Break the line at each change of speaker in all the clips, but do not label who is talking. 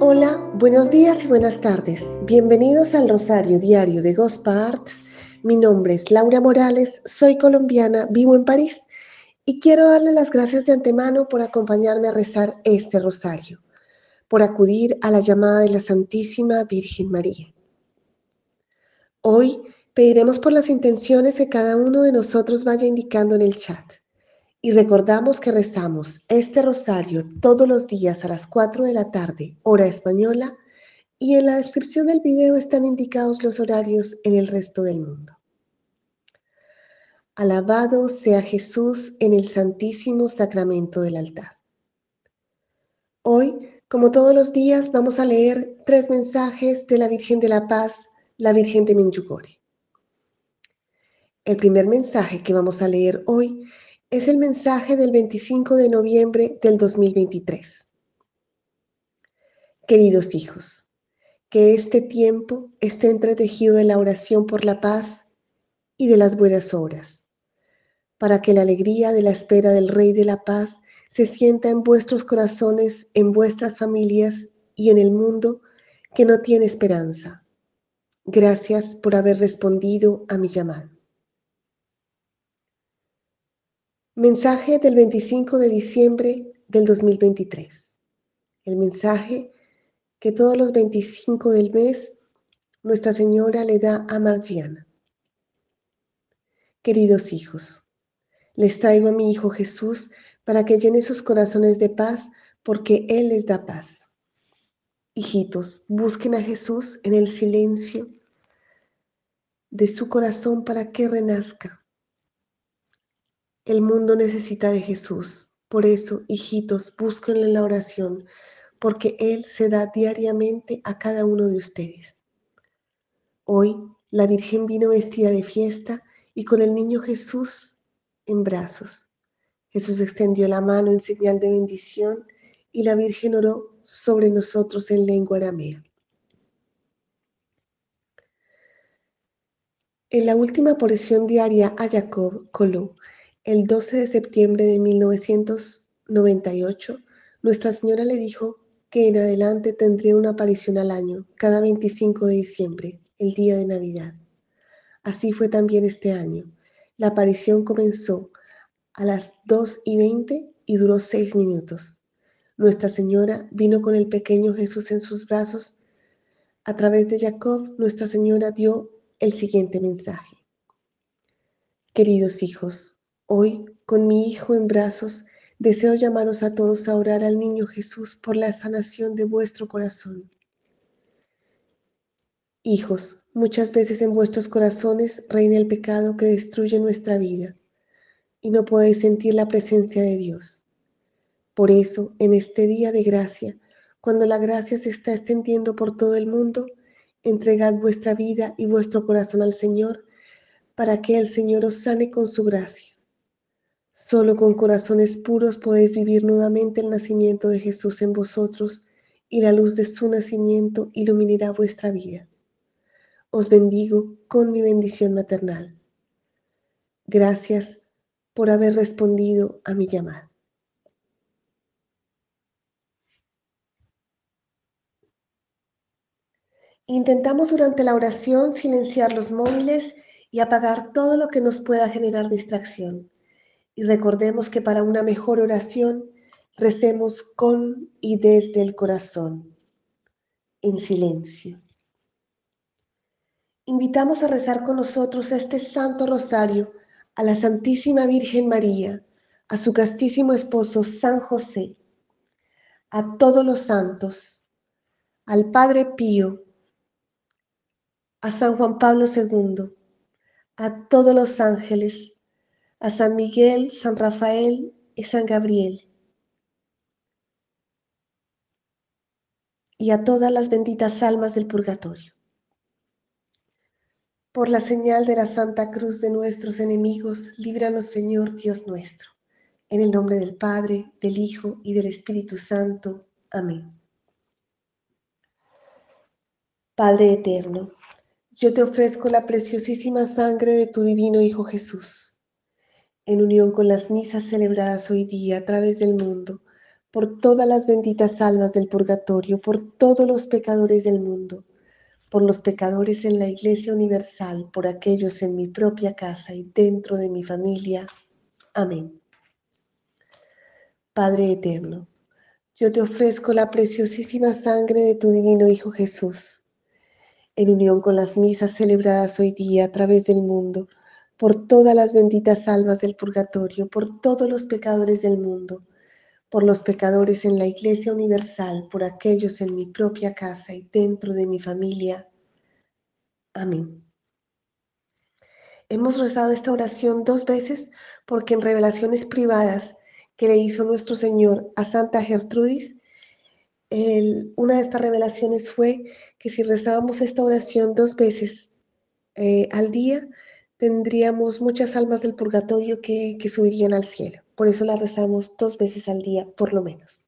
Hola, buenos días y buenas tardes. Bienvenidos al Rosario Diario de Gospa Arts. Mi nombre es Laura Morales, soy colombiana, vivo en París y quiero darle las gracias de antemano por acompañarme a rezar este rosario, por acudir a la llamada de la Santísima Virgen María. Hoy pediremos por las intenciones que cada uno de nosotros vaya indicando en el chat. Y recordamos que rezamos este rosario todos los días a las 4 de la tarde, hora española, y en la descripción del video están indicados los horarios en el resto del mundo. Alabado sea Jesús en el Santísimo Sacramento del altar. Hoy, como todos los días, vamos a leer 3 mensajes de la Virgen de la Paz, la Virgen de Medjugorje. El primer mensaje que vamos a leer hoy es el mensaje del 25 de noviembre del 2023. Queridos hijos, que este tiempo esté entretejido de la oración por la paz y de las buenas obras, para que la alegría de la espera del Rey de la Paz se sienta en vuestros corazones, en vuestras familias y en el mundo que no tiene esperanza. Gracias por haber respondido a mi llamado. Mensaje del 25 de diciembre del 2023. El mensaje que todos los 25 del mes Nuestra Señora le da a Margiana. Queridos hijos, les traigo a mi Hijo Jesús para que llene sus corazones de paz, porque Él les da paz. Hijitos, busquen a Jesús en el silencio de su corazón para que renazca. El mundo necesita de Jesús. Por eso, hijitos, búsquenlo en la oración, porque Él se da diariamente a cada uno de ustedes. Hoy, la Virgen vino vestida de fiesta y con el niño Jesús en brazos. Jesús extendió la mano en señal de bendición y la Virgen oró sobre nosotros en lengua aramea. En la última aparición diaria a Jacob Coló, el 12 de septiembre de 1998, Nuestra Señora le dijo que en adelante tendría una aparición al año, cada 25 de diciembre, el día de Navidad. Así fue también este año. La aparición comenzó a las 2:20 y duró 6 minutos. Nuestra Señora vino con el pequeño Jesús en sus brazos. A través de Jacob, Nuestra Señora dio el siguiente mensaje. Queridos hijos, hoy, con mi Hijo en brazos, deseo llamaros a todos a orar al niño Jesús por la sanación de vuestro corazón. Hijos, muchas veces en vuestros corazones reina el pecado que destruye nuestra vida y no podéis sentir la presencia de Dios. Por eso, en este día de gracia, cuando la gracia se está extendiendo por todo el mundo, entregad vuestra vida y vuestro corazón al Señor para que el Señor os sane con su gracia. Solo con corazones puros podéis vivir nuevamente el nacimiento de Jesús en vosotros y la luz de su nacimiento iluminará vuestra vida. Os bendigo con mi bendición maternal. Gracias por haber respondido a mi llamada. Intentamos durante la oración silenciar los móviles y apagar todo lo que nos pueda generar distracción. Y recordemos que para una mejor oración, recemos con y desde el corazón, en silencio. Invitamos a rezar con nosotros este Santo Rosario a la Santísima Virgen María, a su castísimo esposo San José, a todos los santos, al Padre Pío, a San Juan Pablo II, a todos los ángeles, a San Miguel, San Rafael y San Gabriel, y a todas las benditas almas del purgatorio. Por la señal de la Santa Cruz de nuestros enemigos, líbranos, Señor Dios nuestro. En el nombre del Padre, del Hijo y del Espíritu Santo. Amén. Padre eterno, yo te ofrezco la preciosísima sangre de tu divino Hijo Jesús, en unión con las misas celebradas hoy día a través del mundo, por todas las benditas almas del purgatorio, por todos los pecadores del mundo, por los pecadores en la Iglesia Universal, por aquellos en mi propia casa y dentro de mi familia. Amén. Padre eterno, yo te ofrezco la preciosísima sangre de tu divino Hijo Jesús, en unión con las misas celebradas hoy día a través del mundo, por todas las benditas almas del purgatorio, por todos los pecadores del mundo, por los pecadores en la Iglesia Universal, por aquellos en mi propia casa y dentro de mi familia. Amén. Hemos rezado esta oración 2 veces porque en revelaciones privadas que le hizo nuestro Señor a Santa Gertrudis, una de estas revelaciones fue que si rezábamos esta oración 2 veces al día, tendríamos muchas almas del purgatorio que subirían al cielo. Por eso la rezamos 2 veces al día, por lo menos.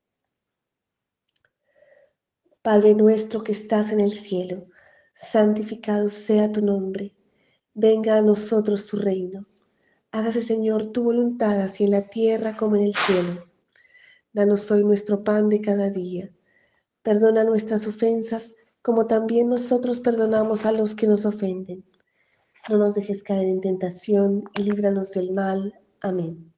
Padre nuestro que estás en el cielo, santificado sea tu nombre. Venga a nosotros tu reino. Hágase, Señor, tu voluntad, así en la tierra como en el cielo. Danos hoy nuestro pan de cada día. Perdona nuestras ofensas, como también nosotros perdonamos a los que nos ofenden. No nos dejes caer en tentación y líbranos del mal. Amén.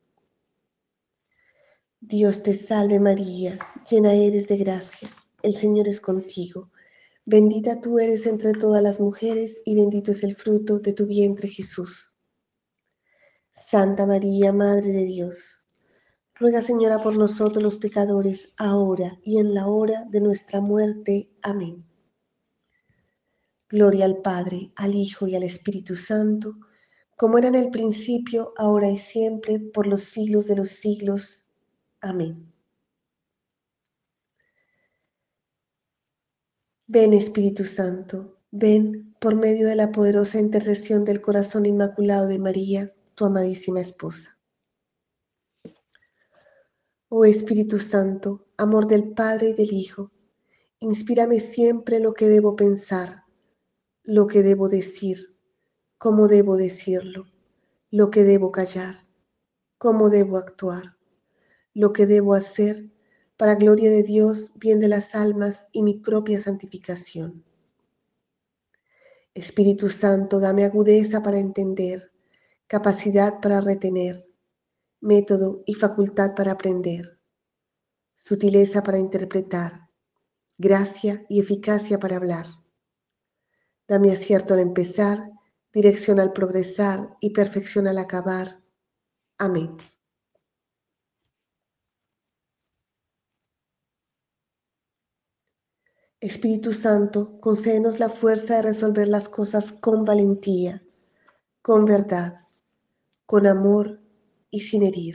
Dios te salve María, llena eres de gracia. El Señor es contigo. Bendita tú eres entre todas las mujeres y bendito es el fruto de tu vientre Jesús. Santa María, Madre de Dios, ruega, Señora, por nosotros los pecadores, ahora y en la hora de nuestra muerte. Amén. Gloria al Padre, al Hijo y al Espíritu Santo, como era en el principio, ahora y siempre, por los siglos de los siglos. Amén. Ven, Espíritu Santo, ven por medio de la poderosa intercesión del corazón inmaculado de María, tu amadísima esposa. Oh Espíritu Santo, amor del Padre y del Hijo, inspírame siempre lo que debo pensar, lo que debo decir, cómo debo decirlo, lo que debo callar, cómo debo actuar, lo que debo hacer, para gloria de Dios, bien de las almas y mi propia santificación. Espíritu Santo, dame agudeza para entender, capacidad para retener, método y facultad para aprender, sutileza para interpretar, gracia y eficacia para hablar. Dame acierto al empezar, dirección al progresar y perfección al acabar. Amén. Espíritu Santo, concédenos la fuerza de resolver las cosas con valentía, con verdad, con amor y sin herir.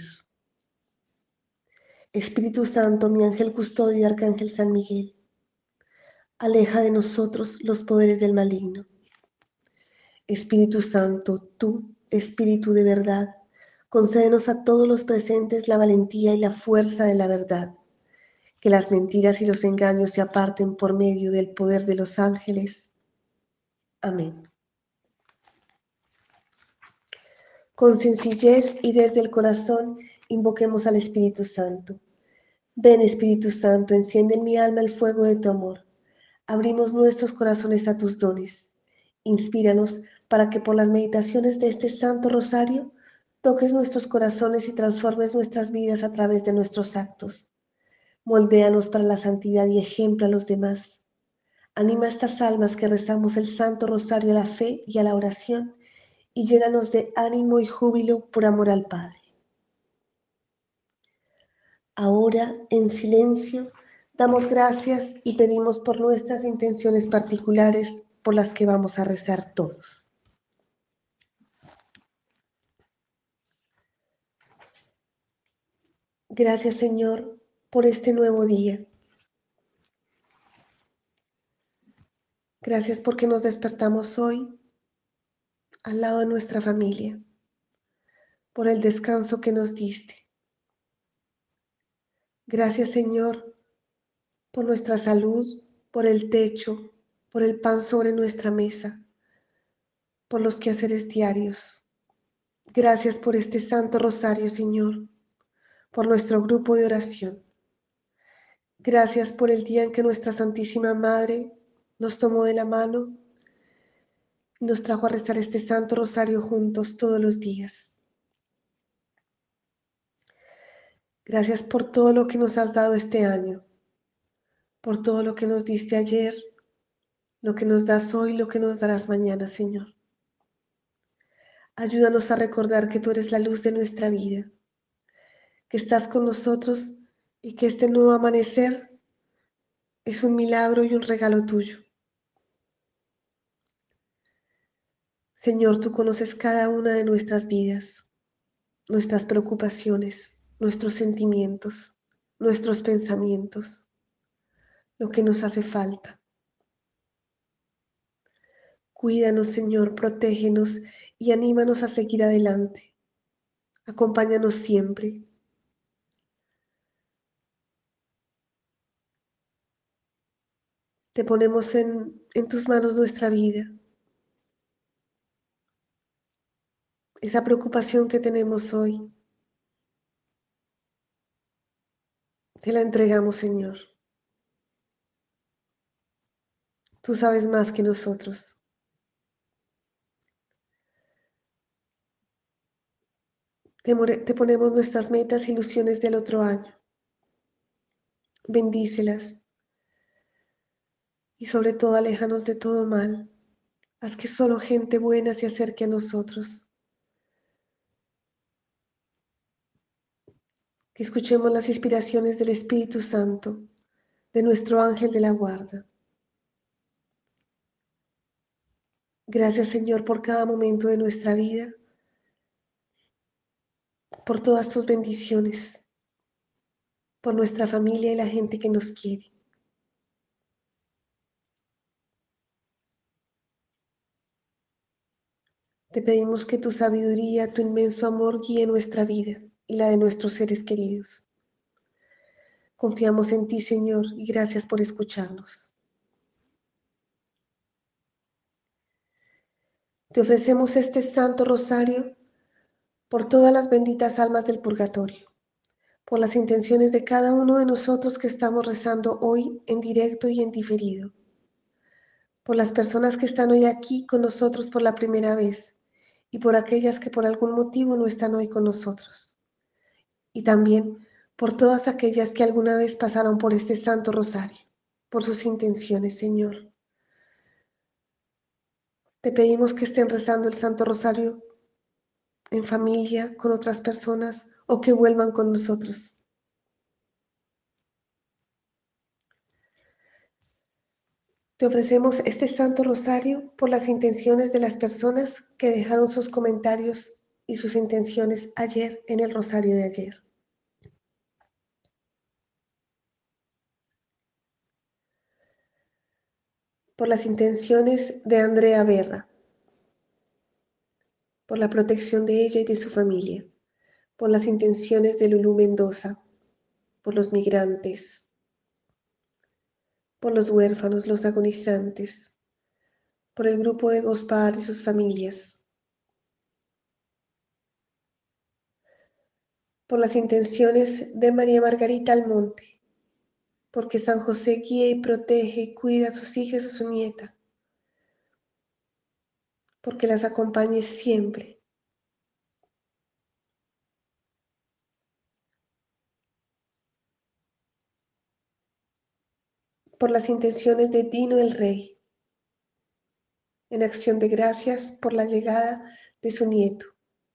Espíritu Santo, mi ángel custodio y arcángel San Miguel, aleja de nosotros los poderes del maligno. Espíritu Santo, tú, Espíritu de verdad, concédenos a todos los presentes la valentía y la fuerza de la verdad, que las mentiras y los engaños se aparten por medio del poder de los ángeles. Amén. Con sencillez y desde el corazón invoquemos al Espíritu Santo. Ven, Espíritu Santo, enciende en mi alma el fuego de tu amor. Abrimos nuestros corazones a tus dones. Inspíranos para que por las meditaciones de este Santo Rosario toques nuestros corazones y transformes nuestras vidas a través de nuestros actos. Moldéanos para la santidad y ejemplo a los demás. Anima a estas almas que rezamos el Santo Rosario a la fe y a la oración y llénanos de ánimo y júbilo por amor al Padre. Ahora, en silencio, damos gracias y pedimos por nuestras intenciones particulares por las que vamos a rezar todos. Gracias, Señor, por este nuevo día. Gracias porque nos despertamos hoy al lado de nuestra familia, por el descanso que nos diste. Gracias, Señor, por nuestra salud, por el techo, por el pan sobre nuestra mesa, por los quehaceres diarios. Gracias por este Santo Rosario, Señor, por nuestro grupo de oración. Gracias por el día en que nuestra Santísima Madre nos tomó de la mano y nos trajo a rezar este Santo Rosario juntos todos los días. Gracias por todo lo que nos has dado este año, por todo lo que nos diste ayer, lo que nos das hoy, lo que nos darás mañana, Señor. Ayúdanos a recordar que tú eres la luz de nuestra vida, que estás con nosotros y que este nuevo amanecer es un milagro y un regalo tuyo. Señor, tú conoces cada una de nuestras vidas, nuestras preocupaciones, nuestros sentimientos, nuestros pensamientos, lo que nos hace falta. Cuídanos, Señor, protégenos y anímanos a seguir adelante. Acompáñanos siempre. Te ponemos en tus manos nuestra vida. Esa preocupación que tenemos hoy, te la entregamos, Señor. Tú sabes más que nosotros. Te ponemos nuestras metas, ilusiones del otro año. Bendícelas y sobre todo aléjanos de todo mal. Haz que solo gente buena se acerque a nosotros. Que escuchemos las inspiraciones del Espíritu Santo, de nuestro ángel de la guarda. Gracias, Señor, por cada momento de nuestra vida, por todas tus bendiciones, por nuestra familia y la gente que nos quiere. Te pedimos que tu sabiduría, tu inmenso amor guíe nuestra vida y la de nuestros seres queridos. Confiamos en ti, Señor, y gracias por escucharnos. Te ofrecemos este Santo Rosario por todas las benditas almas del purgatorio, por las intenciones de cada uno de nosotros que estamos rezando hoy en directo y en diferido, por las personas que están hoy aquí con nosotros por la primera vez y por aquellas que por algún motivo no están hoy con nosotros, y también por todas aquellas que alguna vez pasaron por este Santo Rosario, por sus intenciones, Señor. Te pedimos que estén rezando el Santo Rosario en familia, con otras personas, o que vuelvan con nosotros. Te ofrecemos este Santo Rosario por las intenciones de las personas que dejaron sus comentarios y sus intenciones ayer en el Rosario de ayer. Por las intenciones de Andrea Berra, por la protección de ella y de su familia, por las intenciones de Lulú Mendoza, por los migrantes, por los huérfanos, los agonizantes, por el grupo de Gospar y sus familias, por las intenciones de María Margarita Almonte, porque San José guía y protege y cuida a sus hijas y a su nieta, porque las acompañe siempre, por las intenciones de Dino el Rey, en acción de gracias por la llegada de su nieto,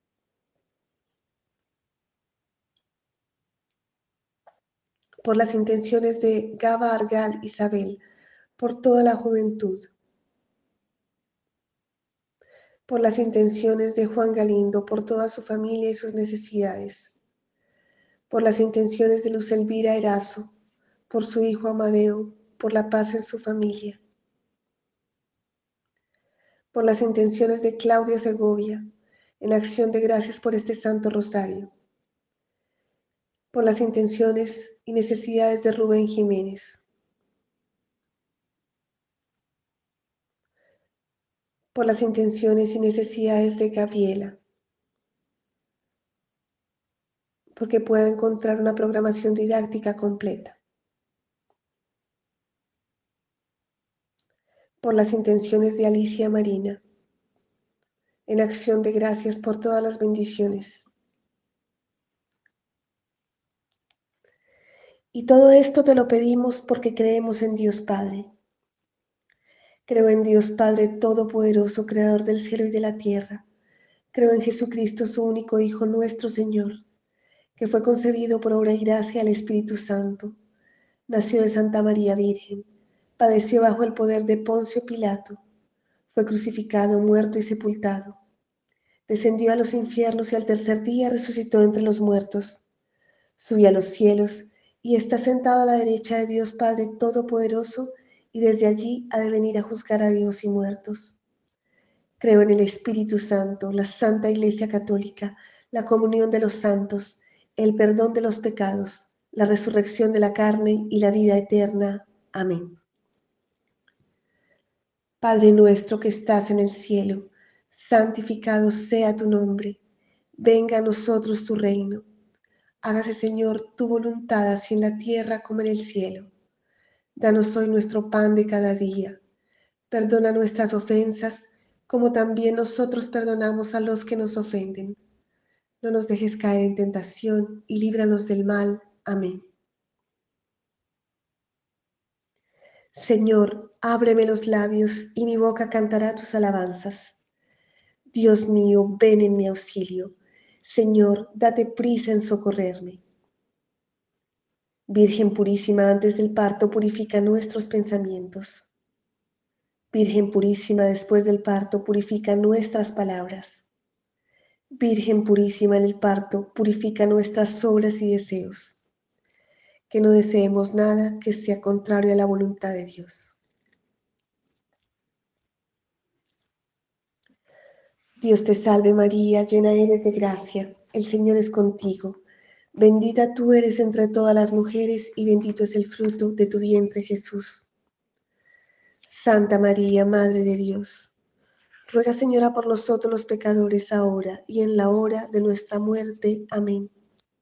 por las intenciones de Gaba Argal Isabel, por toda la juventud, por las intenciones de Juan Galindo, por toda su familia y sus necesidades, por las intenciones de Luz Elvira Erazo, por su hijo Amadeo, por la paz en su familia, por las intenciones de Claudia Segovia, en acción de gracias por este Santo Rosario, por las intenciones y necesidades de Rubén Jiménez, por las intenciones y necesidades de Gabriela, porque pueda encontrar una programación didáctica completa, por las intenciones de Alicia Marina, en acción de gracias por todas las bendiciones. Y todo esto te lo pedimos porque creemos en Dios Padre. Creo en Dios Padre Todopoderoso, Creador del cielo y de la tierra. Creo en Jesucristo, su único Hijo, nuestro Señor, que fue concebido por obra y gracia del Espíritu Santo. Nació de Santa María Virgen, padeció bajo el poder de Poncio Pilato, fue crucificado, muerto y sepultado. Descendió a los infiernos y al tercer día resucitó entre los muertos. Subió a los cielos y está sentado a la derecha de Dios Padre Todopoderoso, y desde allí ha de venir a juzgar a vivos y muertos. Creo en el Espíritu Santo, la Santa Iglesia Católica, la comunión de los santos, el perdón de los pecados, la resurrección de la carne y la vida eterna. Amén. Padre nuestro que estás en el cielo, santificado sea tu nombre. Venga a nosotros tu reino. Hágase, Señor, tu voluntad, así en la tierra como en el cielo. Danos hoy nuestro pan de cada día. Perdona nuestras ofensas, como también nosotros perdonamos a los que nos ofenden. No nos dejes caer en tentación y líbranos del mal. Amén. Señor, ábreme los labios y mi boca cantará tus alabanzas. Dios mío, ven en mi auxilio. Señor, date prisa en socorrerme. Virgen purísima, antes del parto purifica nuestros pensamientos. Virgen purísima, después del parto purifica nuestras palabras. Virgen purísima, en el parto purifica nuestras obras y deseos. Que no deseemos nada que sea contrario a la voluntad de Dios. Dios te salve María, llena eres de gracia, el Señor es contigo. Bendita tú eres entre todas las mujeres y bendito es el fruto de tu vientre Jesús. Santa María, Madre de Dios, ruega Señora por nosotros los pecadores ahora y en la hora de nuestra muerte. Amén.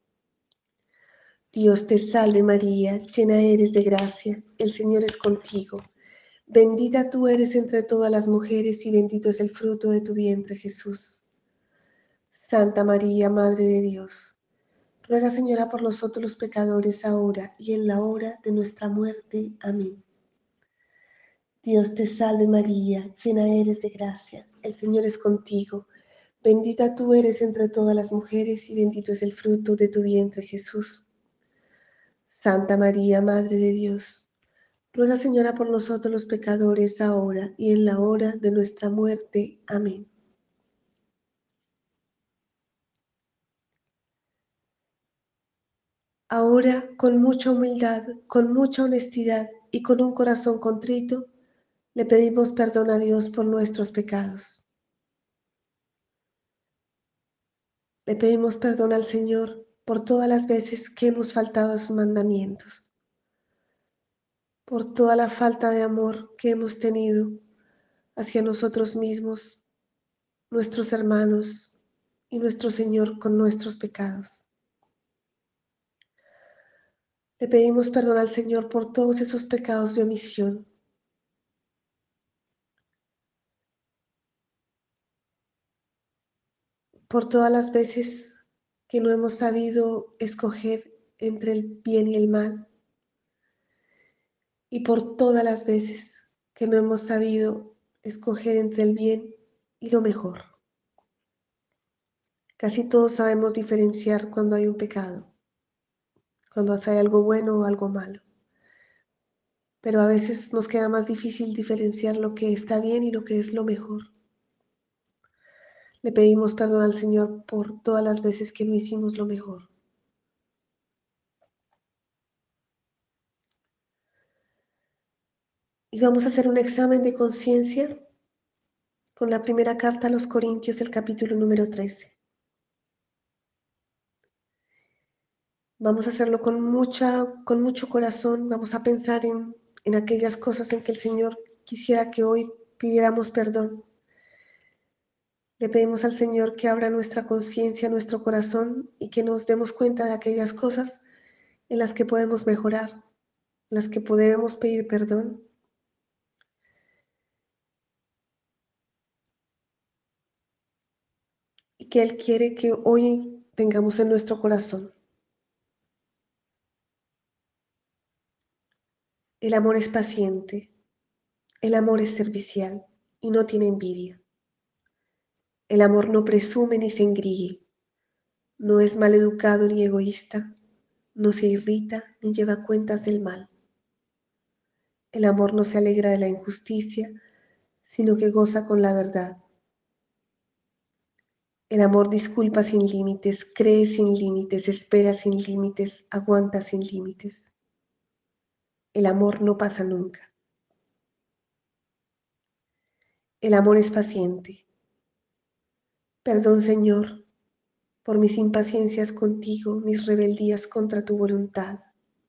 Dios te salve María, llena eres de gracia, el Señor es contigo. Bendita tú eres entre todas las mujeres y bendito es el fruto de tu vientre Jesús. Santa María, Madre de Dios, ruega Señora por nosotros los pecadores ahora y en la hora de nuestra muerte. Amén. Dios te salve María, llena eres de gracia, el Señor es contigo. Bendita tú eres entre todas las mujeres y bendito es el fruto de tu vientre Jesús. Santa María, Madre de Dios, ruega Señora por nosotros los pecadores ahora y en la hora de nuestra muerte. Amén. Ahora, con mucha humildad, con mucha honestidad y con un corazón contrito, le pedimos perdón a Dios por nuestros pecados. Le pedimos perdón al Señor por todas las veces que hemos faltado a sus mandamientos, por toda la falta de amor que hemos tenido hacia nosotros mismos, nuestros hermanos y nuestro Señor con nuestros pecados. Le pedimos perdón al Señor por todos esos pecados de omisión, por todas las veces que no hemos sabido escoger entre el bien y el mal, y por todas las veces que no hemos sabido escoger entre el bien y lo mejor. Casi todos sabemos diferenciar cuando hay un pecado, cuando hay algo bueno o algo malo, pero a veces nos queda más difícil diferenciar lo que está bien y lo que es lo mejor. Le pedimos perdón al Señor por todas las veces que no hicimos lo mejor. Y vamos a hacer un examen de conciencia con la primera carta a los Corintios, el capítulo número 13. Vamos a hacerlo con mucho corazón. Vamos a pensar en aquellas cosas en que el Señor quisiera que hoy pidiéramos perdón. Le pedimos al Señor que abra nuestra conciencia, nuestro corazón y que nos demos cuenta de aquellas cosas en las que podemos mejorar, en las que podemos pedir perdón. que Él quiere que hoy tengamos en nuestro corazón. El amor es paciente, el amor es servicial y no tiene envidia. El amor no presume ni se engríe, no es maleducado ni egoísta, no se irrita ni lleva cuentas del mal. El amor no se alegra de la injusticia, sino que goza con la verdad. El amor disculpa sin límites, cree sin límites, espera sin límites, aguanta sin límites. El amor no pasa nunca. El amor es paciente. Perdón, Señor, por mis impaciencias contigo, mis rebeldías contra tu voluntad,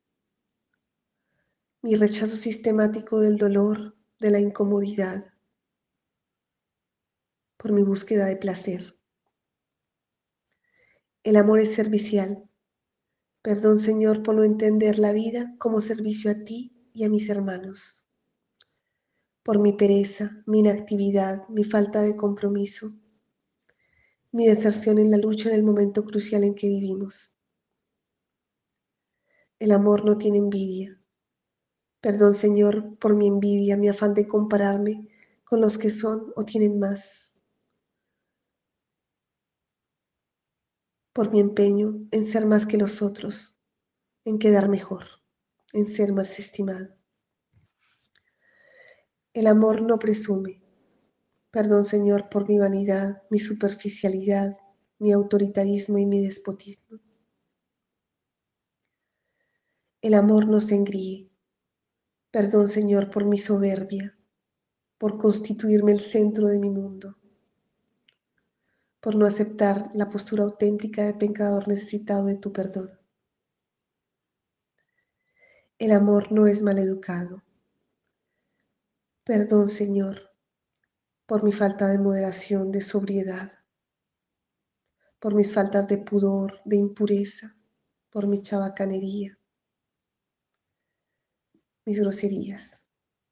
mi rechazo sistemático del dolor, de la incomodidad, por mi búsqueda de placer. El amor es servicial. Perdón, Señor, por no entender la vida como servicio a ti y a mis hermanos, por mi pereza, mi inactividad, mi falta de compromiso, mi deserción en la lucha en el momento crucial en que vivimos. El amor no tiene envidia. Perdón, Señor, por mi envidia, mi afán de compararme con los que son o tienen más, por mi empeño en ser más que los otros, en quedar mejor, en ser más estimado. El amor no presume. Perdón, Señor, por mi vanidad, mi superficialidad, mi autoritarismo y mi despotismo. El amor no se engríe. Perdón, Señor, por mi soberbia, por constituirme el centro de mi mundo, por no aceptar la postura auténtica de pecador necesitado de tu perdón. El amor no es maleducado. Perdón, Señor, por mi falta de moderación, de sobriedad, por mis faltas de pudor, de impureza, por mi chabacanería, mis groserías.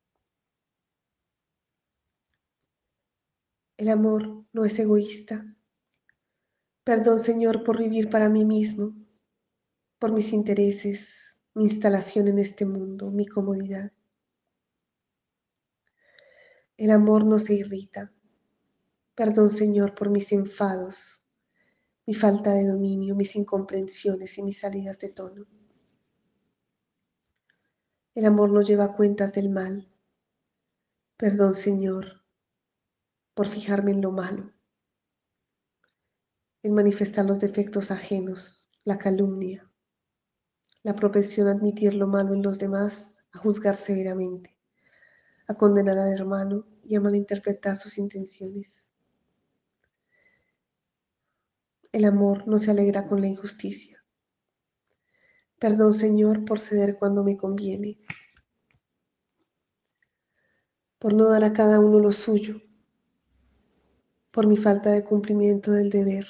El amor no es egoísta. Perdón, Señor, por vivir para mí mismo, por mis intereses, mi instalación en este mundo, mi comodidad. El amor no se irrita. Perdón, Señor, por mis enfados, mi falta de dominio, mis incomprensiones y mis salidas de tono. El amor no lleva cuentas del mal. Perdón, Señor, por fijarme en lo malo, en manifestar los defectos ajenos, la calumnia, la propensión a admitir lo malo en los demás, a juzgar severamente, a condenar al hermano y a malinterpretar sus intenciones. El amor no se alegra con la injusticia. Perdón, Señor, por ceder cuando me conviene, por no dar a cada uno lo suyo, por mi falta de cumplimiento del deber,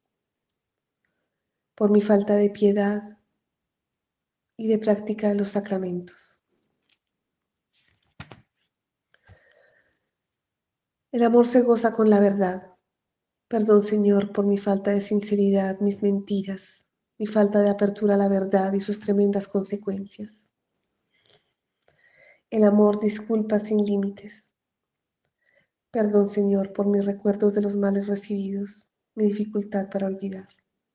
por mi falta de piedad y de práctica de los sacramentos. El amor se goza con la verdad. Perdón, Señor, por mi falta de sinceridad, mis mentiras, mi falta de apertura a la verdad y sus tremendas consecuencias. El amor disculpa sin límites. Perdón, Señor, por mis recuerdos de los males recibidos, mi dificultad para olvidar.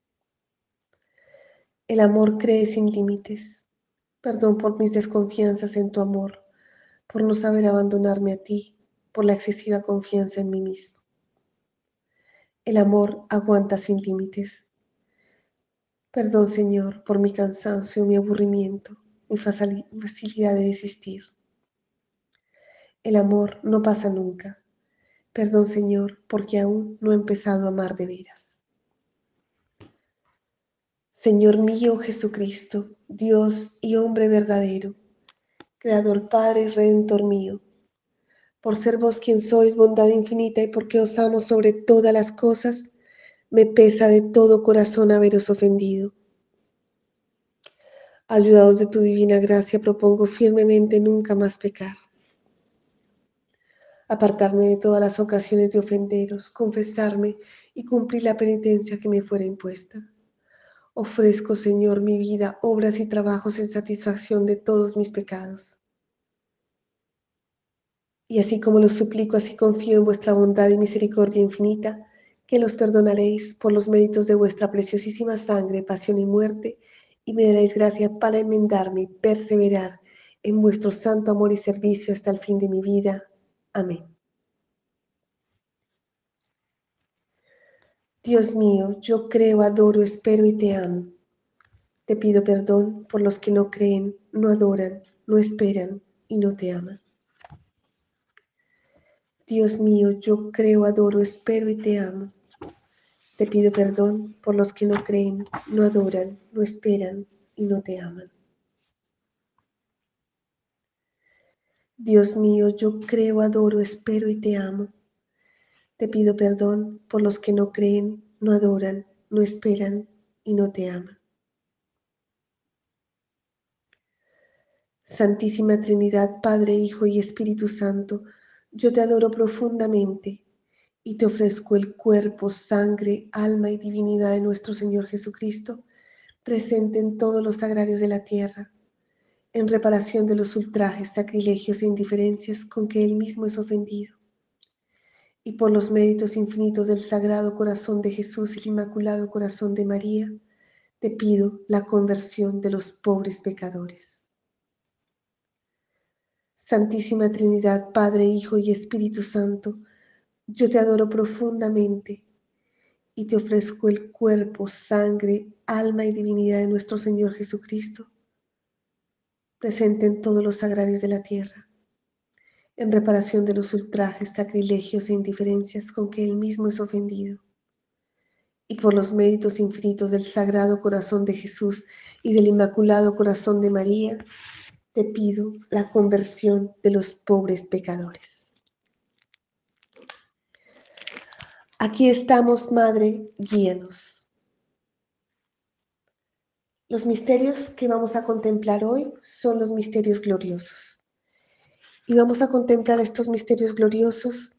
El amor cree sin límites. Perdón por mis desconfianzas en tu amor, por no saber abandonarme a ti, por la excesiva confianza en mí mismo. El amor aguanta sin límites. Perdón, Señor, por mi cansancio, mi aburrimiento, mi facilidad de desistir. El amor no pasa nunca. Perdón, Señor, porque aún no he empezado a amar de veras. Señor mío Jesucristo, Dios y hombre verdadero, Creador, Padre y Redentor mío, por ser vos quien sois bondad infinita y porque os amo sobre todas las cosas, me pesa de todo corazón haberos ofendido. Ayudados de tu divina gracia, propongo firmemente nunca más pecar. Apartarme de todas las ocasiones de ofenderos, confesarme y cumplir la penitencia que me fuera impuesta. Ofrezco, Señor, mi vida, obras y trabajos en satisfacción de todos mis pecados. Y así como los suplico, así confío en vuestra bondad y misericordia infinita, que los perdonaréis por los méritos de vuestra preciosísima sangre, pasión y muerte, y me daréis gracia para enmendarme y perseverar en vuestro santo amor y servicio hasta el fin de mi vida. Amén. Dios mío, yo creo, adoro, espero y te amo. Te pido perdón por los que no creen, no adoran, no esperan y no te aman. Dios mío, yo creo, adoro, espero y te amo. Te pido perdón por los que no creen, no adoran, no esperan y no te aman. Dios mío, yo creo, adoro, espero y te amo. Te pido perdón por los que no creen, no adoran, no esperan y no te aman. Santísima Trinidad, Padre, Hijo y Espíritu Santo, yo te adoro profundamente y te ofrezco el cuerpo, sangre, alma y divinidad de nuestro Señor Jesucristo, presente en todos los sagrarios de la tierra, en reparación de los ultrajes, sacrilegios e indiferencias con que Él mismo es ofendido, y por los méritos infinitos del Sagrado Corazón de Jesús y el Inmaculado Corazón de María, te pido la conversión de los pobres pecadores. Santísima Trinidad, Padre, Hijo y Espíritu Santo, yo te adoro profundamente y te ofrezco el cuerpo, sangre, alma y divinidad de nuestro Señor Jesucristo, presente en todos los sagrarios de la tierra, en reparación de los ultrajes, sacrilegios e indiferencias con que Él mismo es ofendido, y por los méritos infinitos del Sagrado Corazón de Jesús y del Inmaculado Corazón de María, te pido la conversión de los pobres pecadores. Aquí estamos, Madre, guíanos. Los misterios que vamos a contemplar hoy son los misterios gloriosos. Y vamos a contemplar estos misterios gloriosos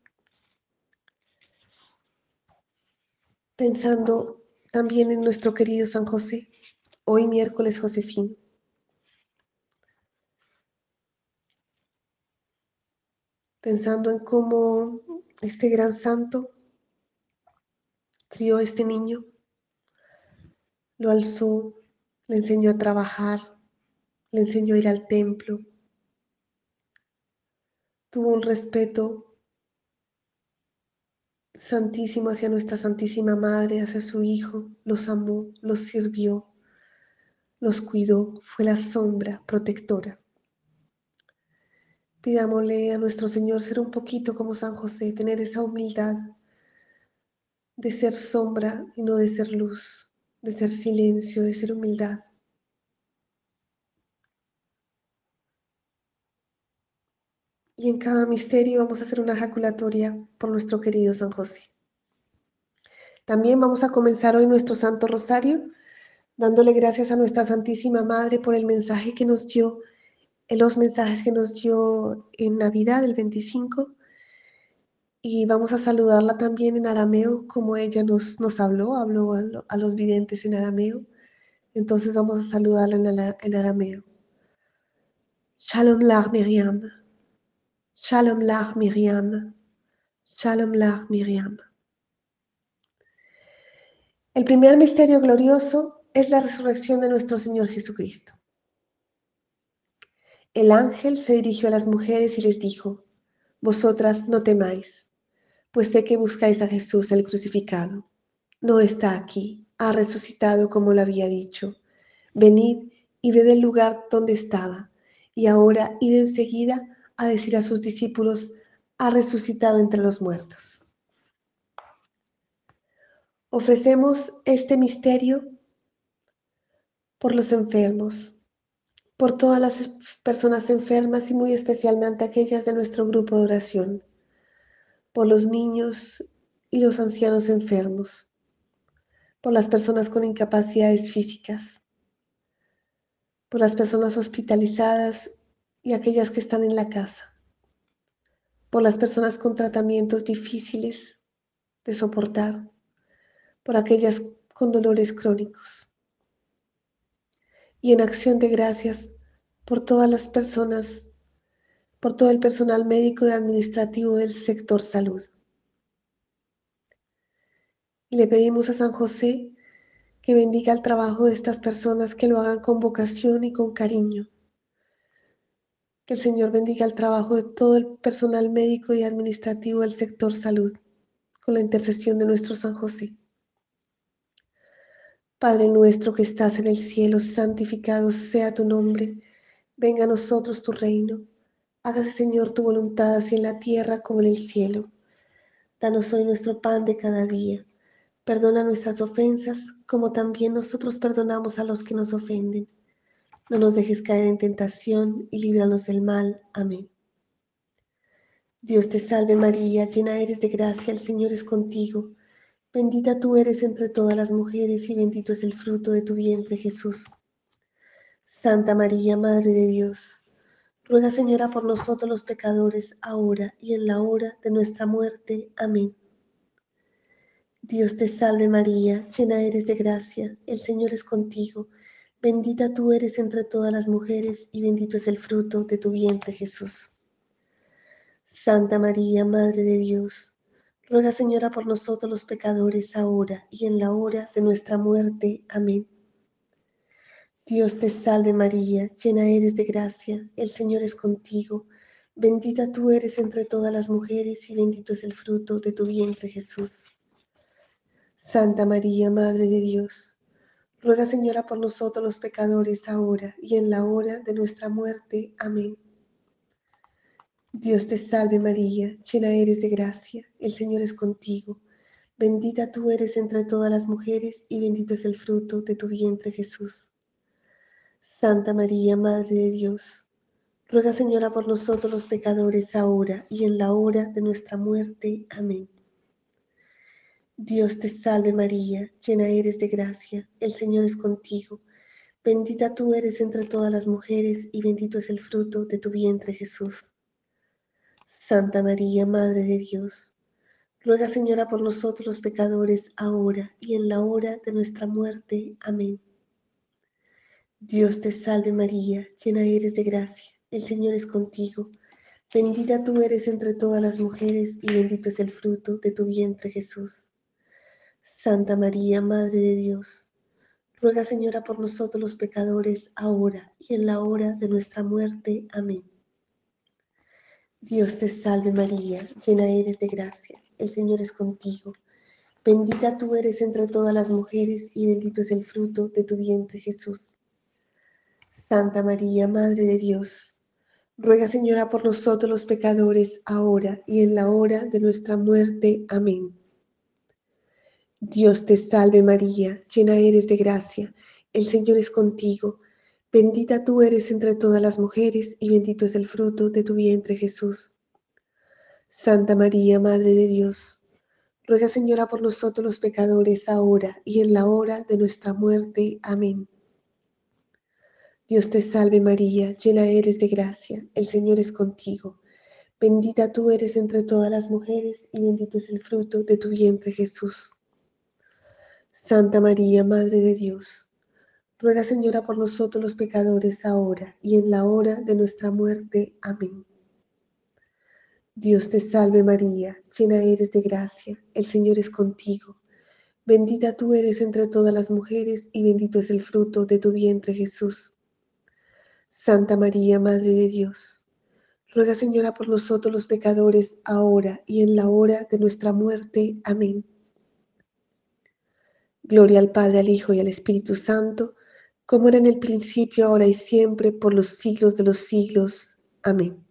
pensando también en nuestro querido San José, hoy miércoles Josefino. Pensando en cómo este gran santo crió a este niño, lo alzó, le enseñó a trabajar, le enseñó a ir al templo, tuvo un respeto santísimo hacia nuestra Santísima Madre, hacia su Hijo, los amó, los sirvió, los cuidó, fue la sombra protectora. Pidámosle a nuestro Señor ser un poquito como San José, tener esa humildad de ser sombra y no de ser luz, de ser silencio, de ser humildad. Y en cada misterio vamos a hacer una ejaculatoria por nuestro querido San José. También vamos a comenzar hoy nuestro Santo Rosario, dándole gracias a nuestra Santísima Madre por el mensaje que nos dio, los mensajes que nos dio en Navidad, el 25, y vamos a saludarla también en arameo, como ella nos habló a los videntes en arameo. Entonces vamos a saludarla en arameo. Shalom lach Miriam, Shalom lach Miriam, Shalom lach Miriam. El primer misterio glorioso es la resurrección de nuestro Señor Jesucristo. El ángel se dirigió a las mujeres y les dijo: vosotras no temáis, pues sé que buscáis a Jesús el crucificado. No está aquí, ha resucitado como lo había dicho. Venid y ved el lugar donde estaba, y ahora id enseguida a decir a sus discípulos: ha resucitado entre los muertos. Ofrecemos este misterio por los enfermos, por todas las personas enfermas y muy especialmente aquellas de nuestro grupo de oración, por los niños y los ancianos enfermos, por las personas con incapacidades físicas, por las personas hospitalizadas y aquellas que están en la casa, por las personas con tratamientos difíciles de soportar, por aquellas con dolores crónicos y en acción de gracias por todas las personas, por todo el personal médico y administrativo del sector salud. Y le pedimos a San José que bendiga el trabajo de estas personas, que lo hagan con vocación y con cariño. Que el Señor bendiga el trabajo de todo el personal médico y administrativo del sector salud, con la intercesión de nuestro San José. Padre nuestro que estás en el cielo, santificado sea tu nombre. Venga a nosotros tu reino. Hágase, Señor, tu voluntad, así en la tierra como en el cielo. Danos hoy nuestro pan de cada día. Perdona nuestras ofensas, como también nosotros perdonamos a los que nos ofenden. No nos dejes caer en tentación y líbranos del mal. Amén. Dios te salve María, llena eres de gracia, el Señor es contigo. Bendita tú eres entre todas las mujeres y bendito es el fruto de tu vientre, Jesús. Santa María, Madre de Dios, ruega, Señora, por nosotros los pecadores, ahora y en la hora de nuestra muerte. Amén. Dios te salve María, llena eres de gracia, el Señor es contigo. Bendita tú eres entre todas las mujeres y bendito es el fruto de tu vientre, Jesús. Santa María, Madre de Dios, ruega, Señora, por nosotros los pecadores, ahora y en la hora de nuestra muerte. Amén. Dios te salve María, llena eres de gracia, el Señor es contigo. Bendita tú eres entre todas las mujeres y bendito es el fruto de tu vientre, Jesús. Santa María, Madre de Dios, ruega, Señora, por nosotros los pecadores, ahora y en la hora de nuestra muerte. Amén. Dios te salve María, llena eres de gracia, el Señor es contigo. Bendita tú eres entre todas las mujeres y bendito es el fruto de tu vientre, Jesús. Santa María, Madre de Dios, ruega, Señora, por nosotros los pecadores, ahora y en la hora de nuestra muerte. Amén. Dios te salve María, llena eres de gracia, el Señor es contigo. Bendita tú eres entre todas las mujeres y bendito es el fruto de tu vientre, Jesús. Santa María, Madre de Dios, ruega, Señora, por nosotros los pecadores, ahora y en la hora de nuestra muerte. Amén. Dios te salve María, llena eres de gracia, el Señor es contigo. Bendita tú eres entre todas las mujeres y bendito es el fruto de tu vientre, Jesús. Santa María, Madre de Dios, ruega, Señora, por nosotros los pecadores, ahora y en la hora de nuestra muerte. Amén. Dios te salve María, llena eres de gracia, el Señor es contigo. Bendita tú eres entre todas las mujeres y bendito es el fruto de tu vientre, Jesús. Santa María, Madre de Dios, ruega, Señora, por nosotros los pecadores, ahora y en la hora de nuestra muerte. Amén. Dios te salve María, llena eres de gracia, el Señor es contigo. Bendita tú eres entre todas las mujeres y bendito es el fruto de tu vientre, Jesús. Santa María, Madre de Dios, ruega, Señora, por nosotros los pecadores, ahora y en la hora de nuestra muerte. Amén. Dios te salve María, llena eres de gracia, el Señor es contigo. Bendita tú eres entre todas las mujeres y bendito es el fruto de tu vientre, Jesús. Santa María, Madre de Dios, ruega, Señora, por nosotros los pecadores, ahora y en la hora de nuestra muerte. Amén. Dios te salve María, llena eres de gracia, el Señor es contigo. Bendita tú eres entre todas las mujeres y bendito es el fruto de tu vientre, Jesús. Santa María, Madre de Dios, ruega, Señora, por nosotros los pecadores, ahora y en la hora de nuestra muerte. Amén. Gloria al Padre, al Hijo y al Espíritu Santo, como era en el principio, ahora y siempre, por los siglos de los siglos. Amén.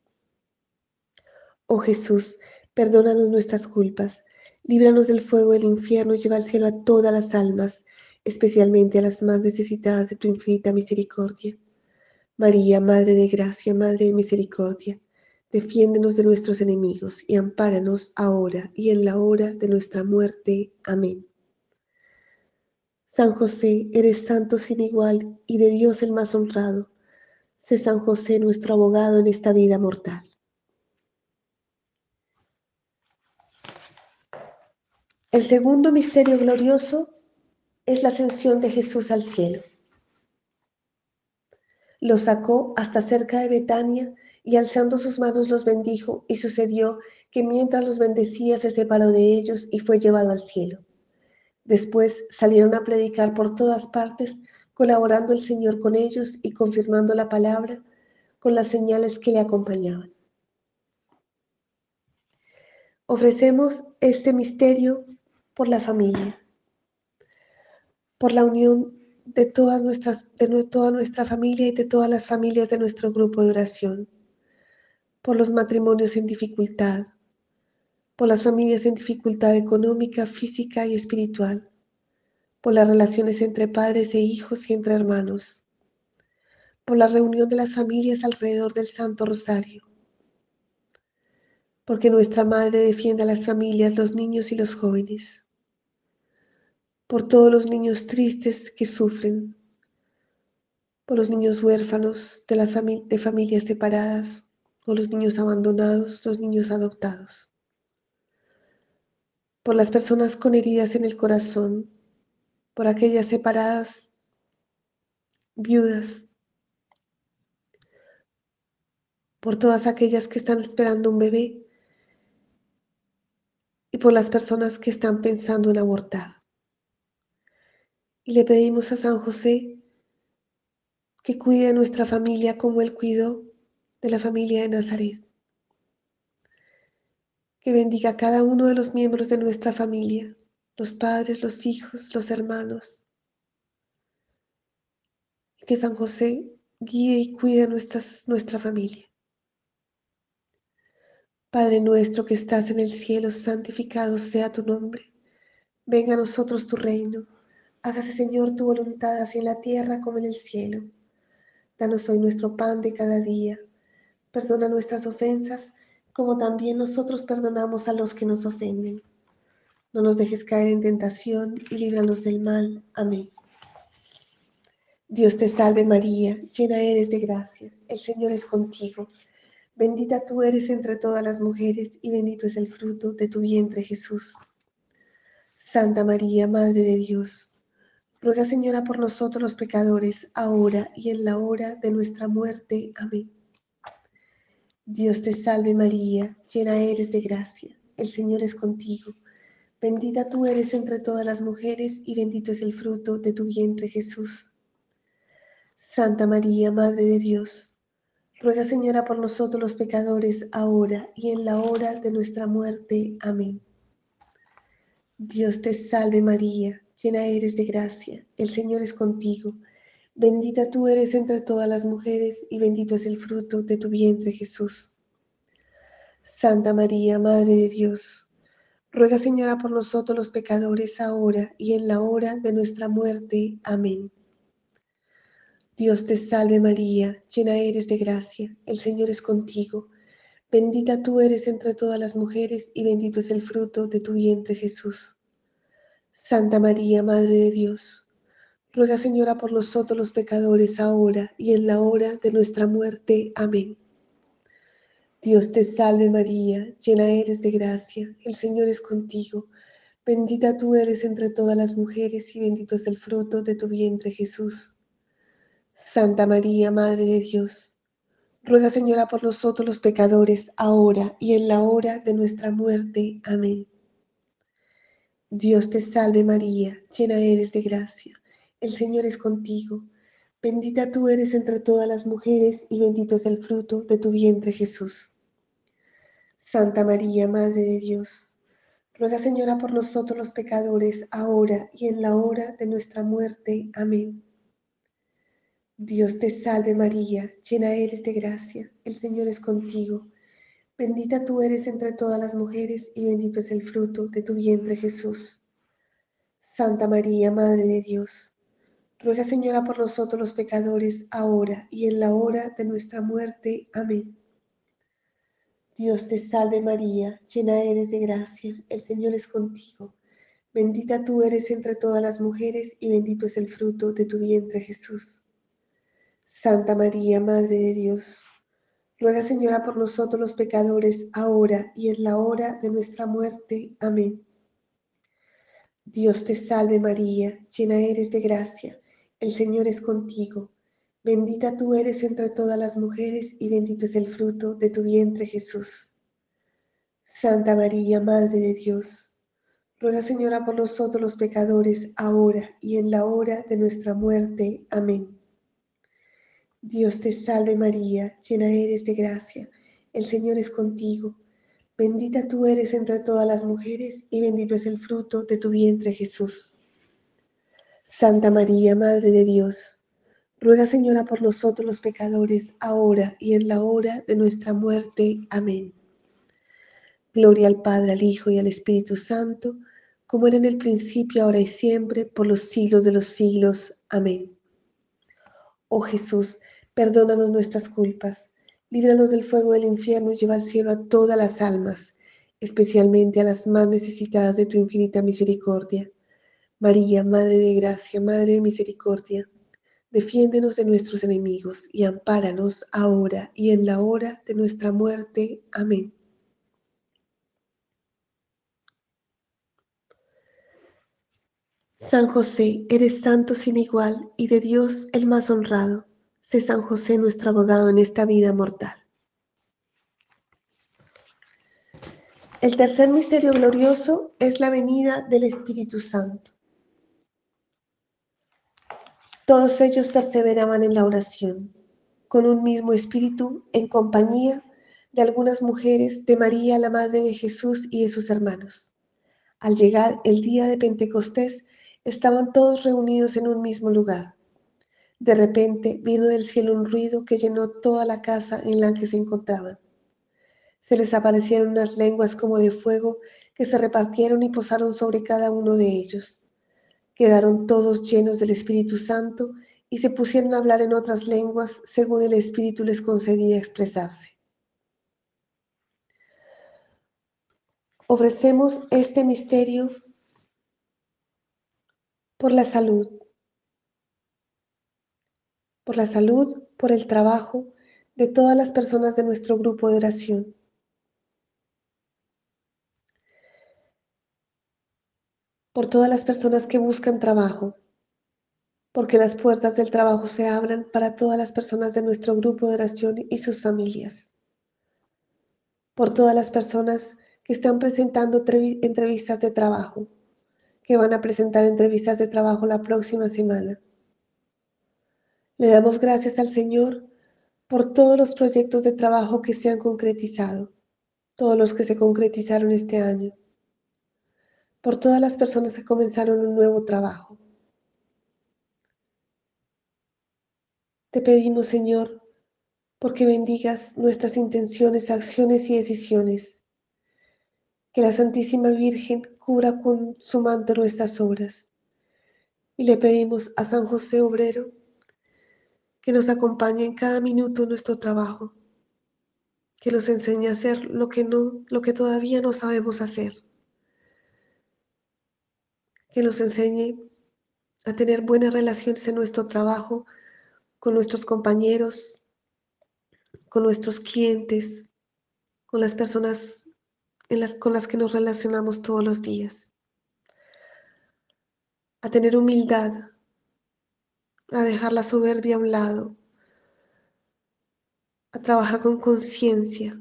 Oh Jesús, perdónanos nuestras culpas, líbranos del fuego del infierno y lleva al cielo a todas las almas, especialmente a las más necesitadas de tu infinita misericordia. María, Madre de Gracia, Madre de Misericordia, defiéndenos de nuestros enemigos y ampáranos ahora y en la hora de nuestra muerte. Amén. San José, eres santo sin igual y de Dios el más honrado. Sé San José nuestro abogado en esta vida mortal. El segundo misterio glorioso es la ascensión de Jesús al cielo. Los sacó hasta cerca de Betania y alzando sus manos los bendijo, y sucedió que mientras los bendecía se separó de ellos y fue llevado al cielo. Después salieron a predicar por todas partes, colaborando el Señor con ellos y confirmando la palabra con las señales que le acompañaban. Ofrecemos este misterio por la familia, por la unión de toda nuestra familia y de todas las familias de nuestro grupo de oración, por los matrimonios en dificultad, por las familias en dificultad económica, física y espiritual, por las relaciones entre padres e hijos y entre hermanos, por la reunión de las familias alrededor del Santo Rosario, porque nuestra Madre defienda a las familias, los niños y los jóvenes, por todos los niños tristes que sufren, por los niños huérfanos de familias separadas, por los niños abandonados, los niños adoptados, por las personas con heridas en el corazón, por aquellas separadas, viudas, por todas aquellas que están esperando un bebé y por las personas que están pensando en abortar. Y le pedimos a San José que cuide de nuestra familia como Él cuidó de la familia de Nazaret, que bendiga a cada uno de los miembros de nuestra familia, los padres, los hijos, los hermanos, y que San José guíe y cuide a nuestra familia. Padre nuestro que estás en el cielo, santificado sea tu nombre. Venga a nosotros tu reino. Hágase, Señor, tu voluntad, así en la tierra como en el cielo. Danos hoy nuestro pan de cada día. Perdona nuestras ofensas, como también nosotros perdonamos a los que nos ofenden. No nos dejes caer en tentación y líbranos del mal. Amén. Dios te salve María, llena eres de gracia. El Señor es contigo. Bendita tú eres entre todas las mujeres y bendito es el fruto de tu vientre, Jesús. Santa María, Madre de Dios, ruega, Señora, por nosotros los pecadores, ahora y en la hora de nuestra muerte. Amén. Dios te salve María, llena eres de gracia, el Señor es contigo. Bendita tú eres entre todas las mujeres y bendito es el fruto de tu vientre, Jesús. Santa María, Madre de Dios, ruega, Señora, por nosotros los pecadores, ahora y en la hora de nuestra muerte. Amén. Dios te salve María, llena eres de gracia, el Señor es contigo. Bendita tú eres entre todas las mujeres y bendito es el fruto de tu vientre, Jesús. Santa María, Madre de Dios, ruega, Señora, por nosotros los pecadores, ahora y en la hora de nuestra muerte. Amén. Dios te salve María, llena eres de gracia, el Señor es contigo. Bendita tú eres entre todas las mujeres y bendito es el fruto de tu vientre, Jesús. Santa María, Madre de Dios, ruega, Señora, por nosotros los pecadores, ahora y en la hora de nuestra muerte. Amén. Dios te salve María, llena eres de gracia, el Señor es contigo. Bendita tú eres entre todas las mujeres y bendito es el fruto de tu vientre, Jesús. Santa María, Madre de Dios, ruega, Señora, por nosotros los pecadores, ahora y en la hora de nuestra muerte. Amén. Dios te salve María, llena eres de gracia, el Señor es contigo. Bendita tú eres entre todas las mujeres y bendito es el fruto de tu vientre, Jesús. Santa María, Madre de Dios, ruega, Señora, por nosotros los pecadores, ahora y en la hora de nuestra muerte. Amén. Dios te salve María, llena eres de gracia, el Señor es contigo. Bendita tú eres entre todas las mujeres y bendito es el fruto de tu vientre, Jesús. Santa María, Madre de Dios, ruega, Señora, por nosotros los pecadores, ahora y en la hora de nuestra muerte. Amén. Dios te salve María, llena eres de gracia, el Señor es contigo. Bendita tú eres entre todas las mujeres y bendito es el fruto de tu vientre, Jesús. Santa María, Madre de Dios, ruega, Señora, por nosotros los pecadores, ahora y en la hora de nuestra muerte. Amén. Dios te salve María, llena eres de gracia, el Señor es contigo. Bendita tú eres entre todas las mujeres y bendito es el fruto de tu vientre Jesús. Santa María, Madre de Dios, ruega Señora por nosotros los pecadores, ahora y en la hora de nuestra muerte. Amén. Dios te salve María, llena eres de gracia, el Señor es contigo. Bendita tú eres entre todas las mujeres y bendito es el fruto de tu vientre Jesús. Santa María, Madre de Dios, ruega Señora por nosotros los pecadores, ahora y en la hora de nuestra muerte. Amén. Gloria al Padre, al Hijo y al Espíritu Santo, como era en el principio, ahora y siempre, por los siglos de los siglos. Amén. Oh Jesús, perdónanos nuestras culpas, líbranos del fuego del infierno y lleva al cielo a todas las almas, especialmente a las más necesitadas de tu infinita misericordia. María, Madre de Gracia, Madre de Misericordia, defiéndenos de nuestros enemigos y ampáranos ahora y en la hora de nuestra muerte. Amén. San José, eres santo sin igual y de Dios el más honrado. Sé San José nuestro abogado en esta vida mortal. El tercer misterio glorioso es la venida del Espíritu Santo. Todos ellos perseveraban en la oración, con un mismo espíritu, en compañía de algunas mujeres, de María, la Madre de Jesús y de sus hermanos. Al llegar el día de Pentecostés, estaban todos reunidos en un mismo lugar. De repente vino del cielo un ruido que llenó toda la casa en la que se encontraban. Se les aparecieron unas lenguas como de fuego que se repartieron y posaron sobre cada uno de ellos. Quedaron todos llenos del Espíritu Santo y se pusieron a hablar en otras lenguas según el Espíritu les concedía expresarse. Ofrecemos este misterio por la salud, por el trabajo de todas las personas de nuestro grupo de oración, por todas las personas que buscan trabajo, porque las puertas del trabajo se abran para todas las personas de nuestro grupo de oración y sus familias, por todas las personas que están presentando entrevistas de trabajo, que van a presentar entrevistas de trabajo la próxima semana. Le damos gracias al Señor por todos los proyectos de trabajo que se han concretizado, todos los que se concretizaron este año, por todas las personas que comenzaron un nuevo trabajo. Te pedimos, Señor, porque bendigas nuestras intenciones, acciones y decisiones, que la Santísima Virgen cubra con su manto nuestras obras. Y le pedimos a San José Obrero que nos acompañe en cada minuto de nuestro trabajo, que nos enseñe a hacer lo que todavía no sabemos hacer, que nos enseñe a tener buenas relaciones en nuestro trabajo, con nuestros compañeros, con nuestros clientes, con las personas con las que nos relacionamos todos los días, a tener humildad, a dejar la soberbia a un lado, a trabajar con conciencia.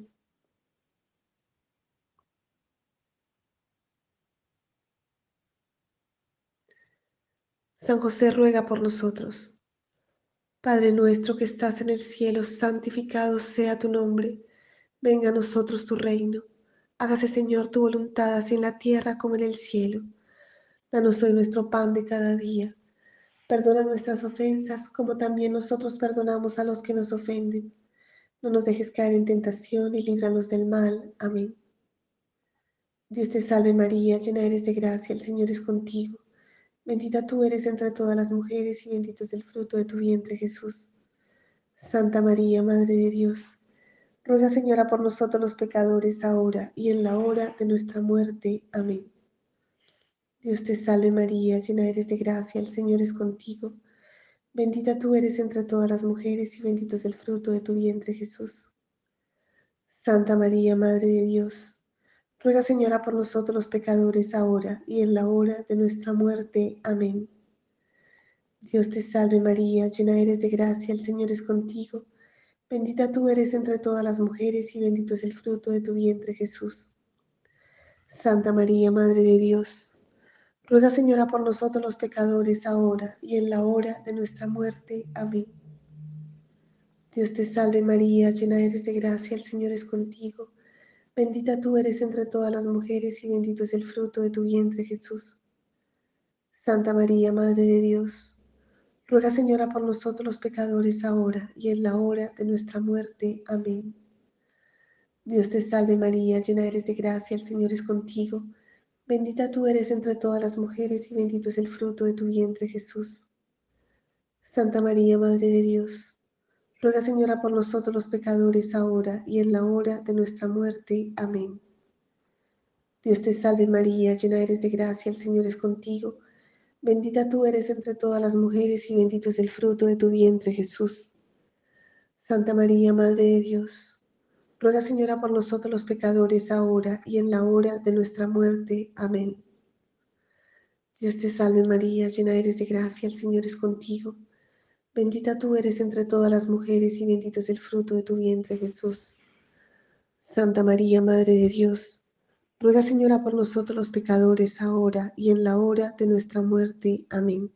San José ruega por nosotros. Padre nuestro que estás en el cielo, santificado sea tu nombre. Venga a nosotros tu reino. Hágase, Señor, tu voluntad, así en la tierra como en el cielo. Danos hoy nuestro pan de cada día. Perdona nuestras ofensas, como también nosotros perdonamos a los que nos ofenden. No nos dejes caer en tentación y líbranos del mal. Amén. Dios te salve María, llena eres de gracia, el Señor es contigo. Bendita tú eres entre todas las mujeres y bendito es el fruto de tu vientre, Jesús. Santa María, Madre de Dios, ruega Señora por nosotros los pecadores, ahora y en la hora de nuestra muerte. Amén. Dios te salve María, llena eres de gracia, el Señor es contigo. Bendita tú eres entre todas las mujeres y bendito es el fruto de tu vientre, Jesús. Santa María, Madre de Dios, Ruega, Señora, por nosotros los pecadores, ahora y en la hora de nuestra muerte. Amén. Dios te salve María, llena eres de gracia, el Señor es contigo. Bendita tú eres entre todas las mujeres y bendito es el fruto de tu vientre, Jesús. Santa María, Madre de Dios, ruega, Señora, por nosotros los pecadores, ahora y en la hora de nuestra muerte. Amén. Dios te salve María, llena eres de gracia, el Señor es contigo. Bendita tú eres entre todas las mujeres y bendito es el fruto de tu vientre, Jesús. Santa María, Madre de Dios, ruega, Señora, por nosotros los pecadores, ahora y en la hora de nuestra muerte. Amén. Dios te salve María, llena eres de gracia, el Señor es contigo. Bendita tú eres entre todas las mujeres y bendito es el fruto de tu vientre, Jesús. Santa María, Madre de Dios, ruega, Señora, por nosotros los pecadores, ahora y en la hora de nuestra muerte. Amén. Dios te salve María, llena eres de gracia, el Señor es contigo. Bendita tú eres entre todas las mujeres y bendito es el fruto de tu vientre, Jesús. Santa María, Madre de Dios, ruega, Señora, por nosotros los pecadores, ahora y en la hora de nuestra muerte. Amén. Dios te salve María, llena eres de gracia, el Señor es contigo. Bendita tú eres entre todas las mujeres y bendito es el fruto de tu vientre, Jesús. Santa María, Madre de Dios, ruega, Señora, por nosotros los pecadores, ahora y en la hora de nuestra muerte. Amén.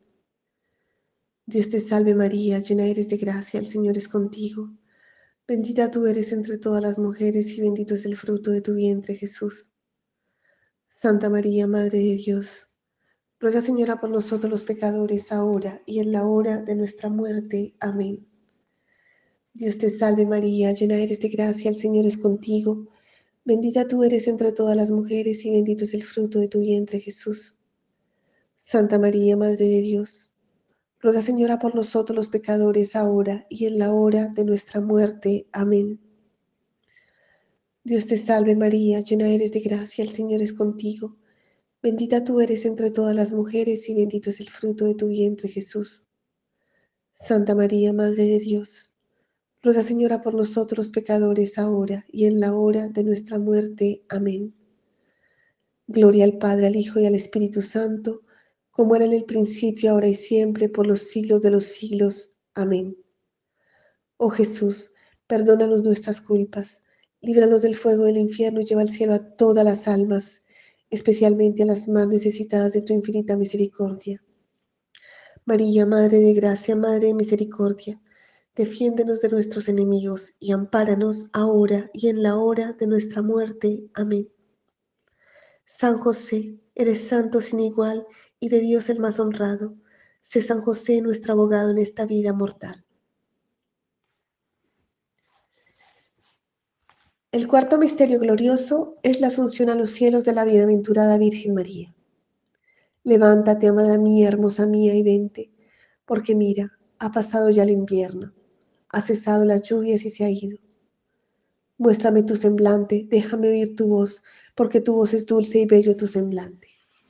Dios te salve María, llena eres de gracia, el Señor es contigo. Bendita tú eres entre todas las mujeres y bendito es el fruto de tu vientre, Jesús. Santa María, Madre de Dios, ruega, Señora, por nosotros los pecadores, ahora y en la hora de nuestra muerte. Amén. Dios te salve María, llena eres de gracia, el Señor es contigo. Bendita tú eres entre todas las mujeres y bendito es el fruto de tu vientre, Jesús. Santa María, Madre de Dios, ruega, Señora, por nosotros los pecadores, ahora y en la hora de nuestra muerte. Amén. Dios te salve María, llena eres de gracia, el Señor es contigo. Bendita tú eres entre todas las mujeres y bendito es el fruto de tu vientre, Jesús. Santa María, Madre de Dios, ruega, Señora, por nosotros los pecadores, ahora y en la hora de nuestra muerte. Amén. Gloria al Padre, al Hijo y al Espíritu Santo, como era en el principio, ahora y siempre, por los siglos de los siglos. Amén. Oh Jesús, perdónanos nuestras culpas, líbranos del fuego del infierno y lleva al cielo a todas las almas, especialmente a las más necesitadas de tu infinita misericordia. María, Madre de Gracia, Madre de Misericordia, defiéndenos de nuestros enemigos y ampáranos ahora y en la hora de nuestra muerte. Amén. San José, eres santo sin igual y de Dios el más honrado. Sé San José nuestro abogado en esta vida mortal. El cuarto misterio glorioso es la asunción a los cielos de la bienaventurada Virgen María. Levántate, amada mía, hermosa mía, y vente, porque mira, ha pasado ya el invierno, ha cesado las lluvias y se ha ido. Muéstrame tu semblante, déjame oír tu voz, porque tu voz es dulce y bello tu semblante.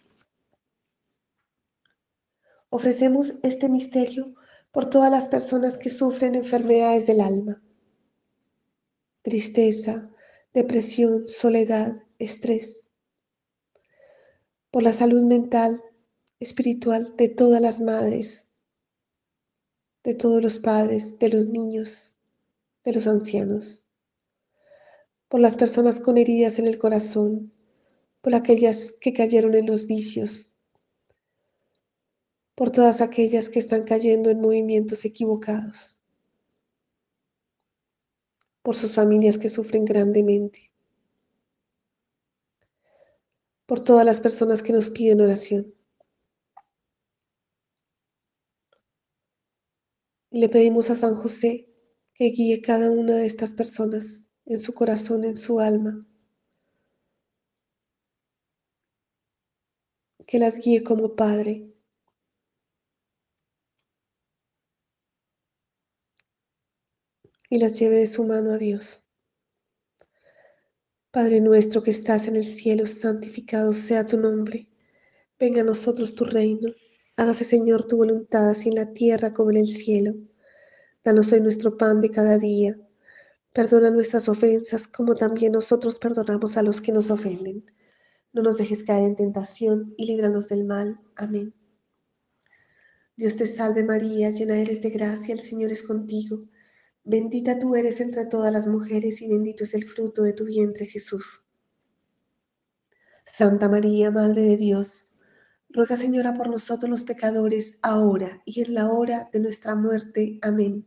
Ofrecemos este misterio por todas las personas que sufren enfermedades del alma, tristeza, depresión, soledad, estrés, por la salud mental, espiritual de todas las madres, de todos los padres, de los niños, de los ancianos, por las personas con heridas en el corazón, por aquellas que cayeron en los vicios, por todas aquellas que están cayendo en movimientos equivocados, por sus familias que sufren grandemente, por todas las personas que nos piden oración. Y le pedimos a San José que guíe cada una de estas personas en su corazón, en su alma, que las guíe como Padre y las lleve de su mano a Dios. Padre nuestro que estás en el cielo, santificado sea tu nombre. Venga a nosotros tu reino. Hágase, Señor, tu voluntad, así en la tierra como en el cielo. Danos hoy nuestro pan de cada día. Perdona nuestras ofensas, como también nosotros perdonamos a los que nos ofenden. No nos dejes caer en tentación y líbranos del mal. Amén. Dios te salve María, llena eres de gracia, el Señor es contigo. Bendita tú eres entre todas las mujeres y bendito es el fruto de tu vientre, Jesús. Santa María, Madre de Dios, ruega Señora por nosotros los pecadores, ahora y en la hora de nuestra muerte. Amén.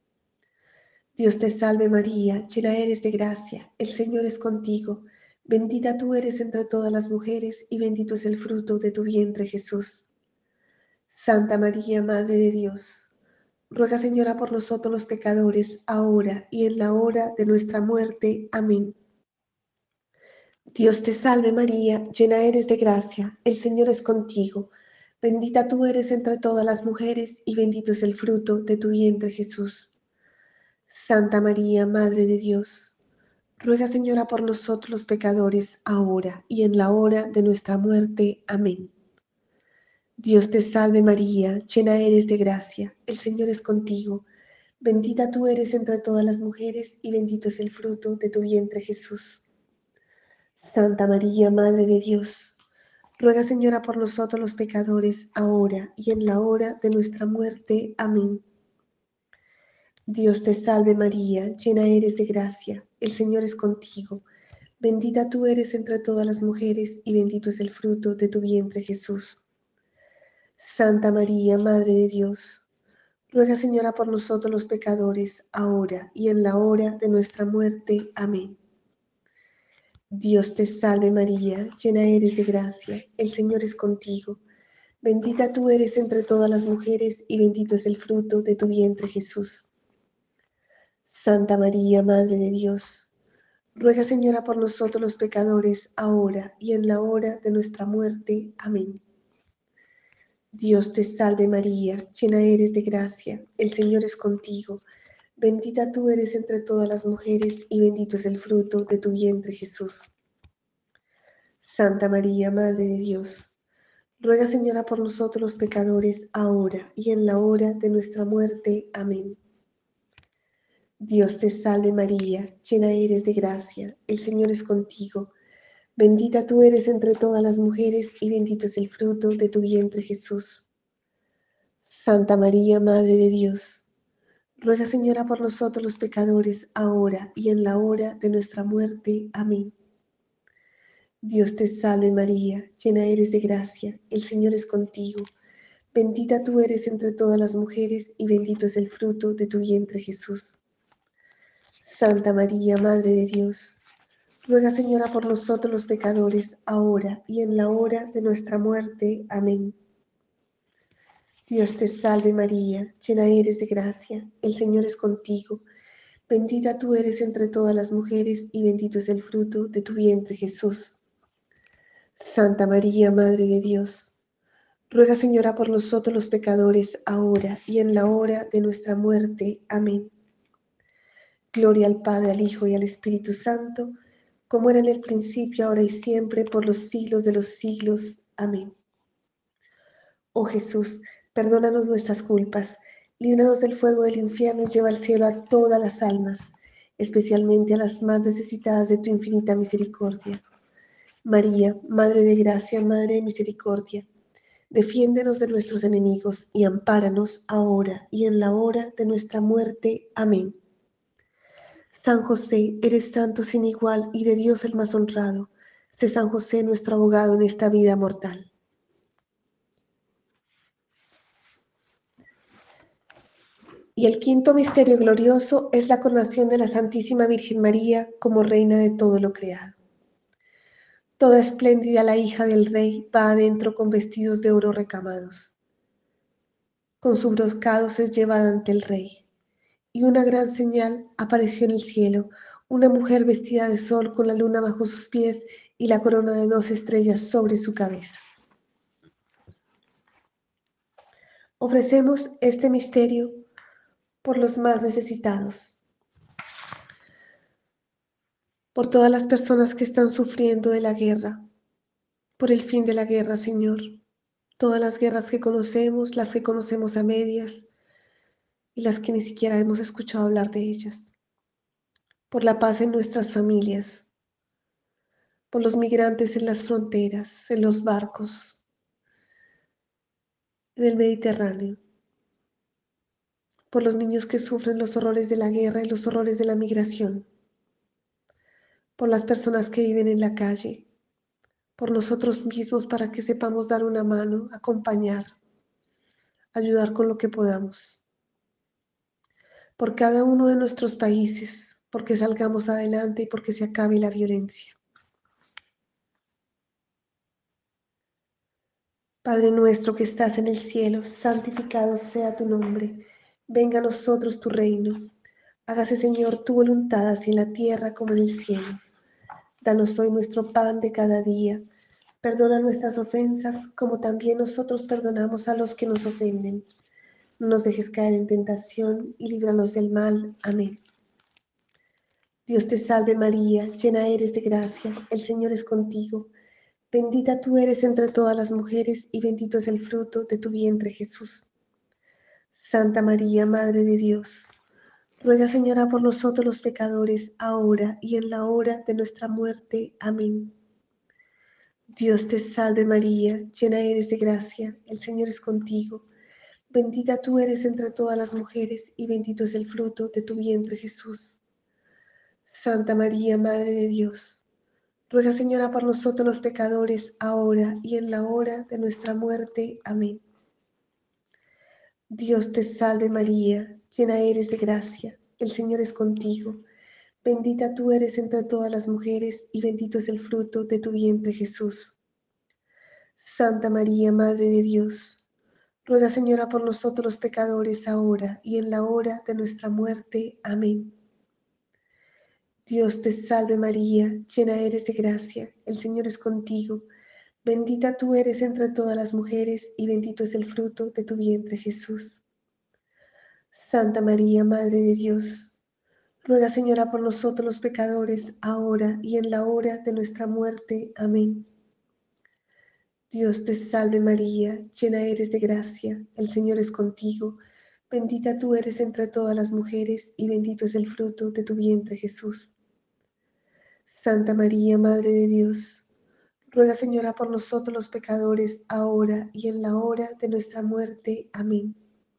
Dios te salve María, llena eres de gracia, el Señor es contigo. Bendita tú eres entre todas las mujeres y bendito es el fruto de tu vientre, Jesús. Santa María, Madre de Dios, ruega Señora por nosotros los pecadores, ahora y en la hora de nuestra muerte. Amén. Dios te salve María, llena eres de gracia, el Señor es contigo. Bendita tú eres entre todas las mujeres y bendito es el fruto de tu vientre, Jesús. Santa María, Madre de Dios, ruega Señora por nosotros los pecadores, ahora y en la hora de nuestra muerte. Amén. Dios te salve María, llena eres de gracia, el Señor es contigo. Bendita tú eres entre todas las mujeres y bendito es el fruto de tu vientre, Jesús. Santa María, Madre de Dios, ruega Señora por nosotros los pecadores, ahora y en la hora de nuestra muerte. Amén. Dios te salve María, llena eres de gracia, el Señor es contigo. Bendita tú eres entre todas las mujeres y bendito es el fruto de tu vientre, Jesús. Santa María, Madre de Dios, ruega Señora por nosotros los pecadores, ahora y en la hora de nuestra muerte. Amén. Dios te salve María, llena eres de gracia, el Señor es contigo. Bendita tú eres entre todas las mujeres y bendito es el fruto de tu vientre, Jesús. Santa María, Madre de Dios, ruega Señora por nosotros los pecadores, ahora y en la hora de nuestra muerte. Amén. Dios te salve María, llena eres de gracia, el Señor es contigo. Bendita tú eres entre todas las mujeres y bendito es el fruto de tu vientre, Jesús. Santa María, Madre de Dios, ruega Señora por nosotros los pecadores, ahora y en la hora de nuestra muerte. Amén. Dios te salve María, llena eres de gracia, el Señor es contigo. Bendita tú eres entre todas las mujeres y bendito es el fruto de tu vientre, Jesús. Santa María, Madre de Dios, ruega Señora por nosotros los pecadores, ahora y en la hora de nuestra muerte. Amén. Dios te salve María, llena eres de gracia, el Señor es contigo. Bendita tú eres entre todas las mujeres y bendito es el fruto de tu vientre, Jesús. Santa María, Madre de Dios, ruega Señora por nosotros los pecadores, ahora y en la hora de nuestra muerte. Amén. Dios te salve María, llena eres de gracia, el Señor es contigo. Bendita tú eres entre todas las mujeres y bendito es el fruto de tu vientre, Jesús. Santa María, Madre de Dios, ruega Señora por nosotros los pecadores, ahora y en la hora de nuestra muerte. Amén. Gloria al Padre, al Hijo y al Espíritu Santo, como era en el principio, ahora y siempre, por los siglos de los siglos. Amén. Oh Jesús, perdónanos nuestras culpas, líbranos del fuego del infierno y lleva al cielo a todas las almas, especialmente a las más necesitadas de tu infinita misericordia. María, Madre de Gracia, Madre de Misericordia, defiéndenos de nuestros enemigos y ampáranos ahora y en la hora de nuestra muerte. Amén. San José, eres santo sin igual y de Dios el más honrado. Sé San José nuestro abogado en esta vida mortal. Y el quinto misterio glorioso es la coronación de la Santísima Virgen María como Reina de todo lo creado. Toda espléndida la hija del Rey va adentro con vestidos de oro recamados. Con sus brocados es llevada ante el Rey. Y una gran señal apareció en el cielo, una mujer vestida de sol con la luna bajo sus pies y la corona de 2 estrellas sobre su cabeza. Ofrecemos este misterio por los más necesitados, por todas las personas que están sufriendo de la guerra, por el fin de la guerra, Señor. Todas las guerras que conocemos, las que conocemos a medias y las que ni siquiera hemos escuchado hablar de ellas. por la paz en nuestras familias, por los migrantes en las fronteras, en los barcos, en el Mediterráneo, por los niños que sufren los horrores de la guerra y los horrores de la migración, por las personas que viven en la calle, por nosotros mismos para que sepamos dar una mano, acompañar, ayudar con lo que podamos, por cada uno de nuestros países, porque salgamos adelante y porque se acabe la violencia. Padre nuestro que estás en el cielo, santificado sea tu nombre. Venga a nosotros tu reino. Hágase, Señor, tu voluntad, así en la tierra como en el cielo. Danos hoy nuestro pan de cada día. Perdona nuestras ofensas, como también nosotros perdonamos a los que nos ofenden. No nos dejes caer en tentación y líbranos del mal. Amén. Dios te salve María, llena eres de gracia, el Señor es contigo. Bendita tú eres entre todas las mujeres y bendito es el fruto de tu vientre Jesús. Santa María, Madre de Dios, ruega, Señora, por nosotros los pecadores, ahora y en la hora de nuestra muerte. Amén. Dios te salve María, llena eres de gracia, el Señor es contigo. Bendita tú eres entre todas las mujeres y bendito es el fruto de tu vientre Jesús. Santa María, Madre de Dios, ruega, Señora, por nosotros los pecadores, ahora y en la hora de nuestra muerte. Amén. Dios te salve María, llena eres de gracia, el Señor es contigo. Bendita tú eres entre todas las mujeres y bendito es el fruto de tu vientre Jesús. Santa María, Madre de Dios, ruega, Señora, por nosotros los pecadores, ahora y en la hora de nuestra muerte. Amén. Dios te salve María, llena eres de gracia, el Señor es contigo. Bendita tú eres entre todas las mujeres y bendito es el fruto de tu vientre Jesús. Santa María, Madre de Dios, ruega, Señora, por nosotros los pecadores, ahora y en la hora de nuestra muerte. Amén. Dios te salve María, llena eres de gracia, el Señor es contigo. Bendita tú eres entre todas las mujeres y bendito es el fruto de tu vientre Jesús. Santa María, Madre de Dios, ruega, Señora, por nosotros los pecadores, ahora y en la hora de nuestra muerte. Amén.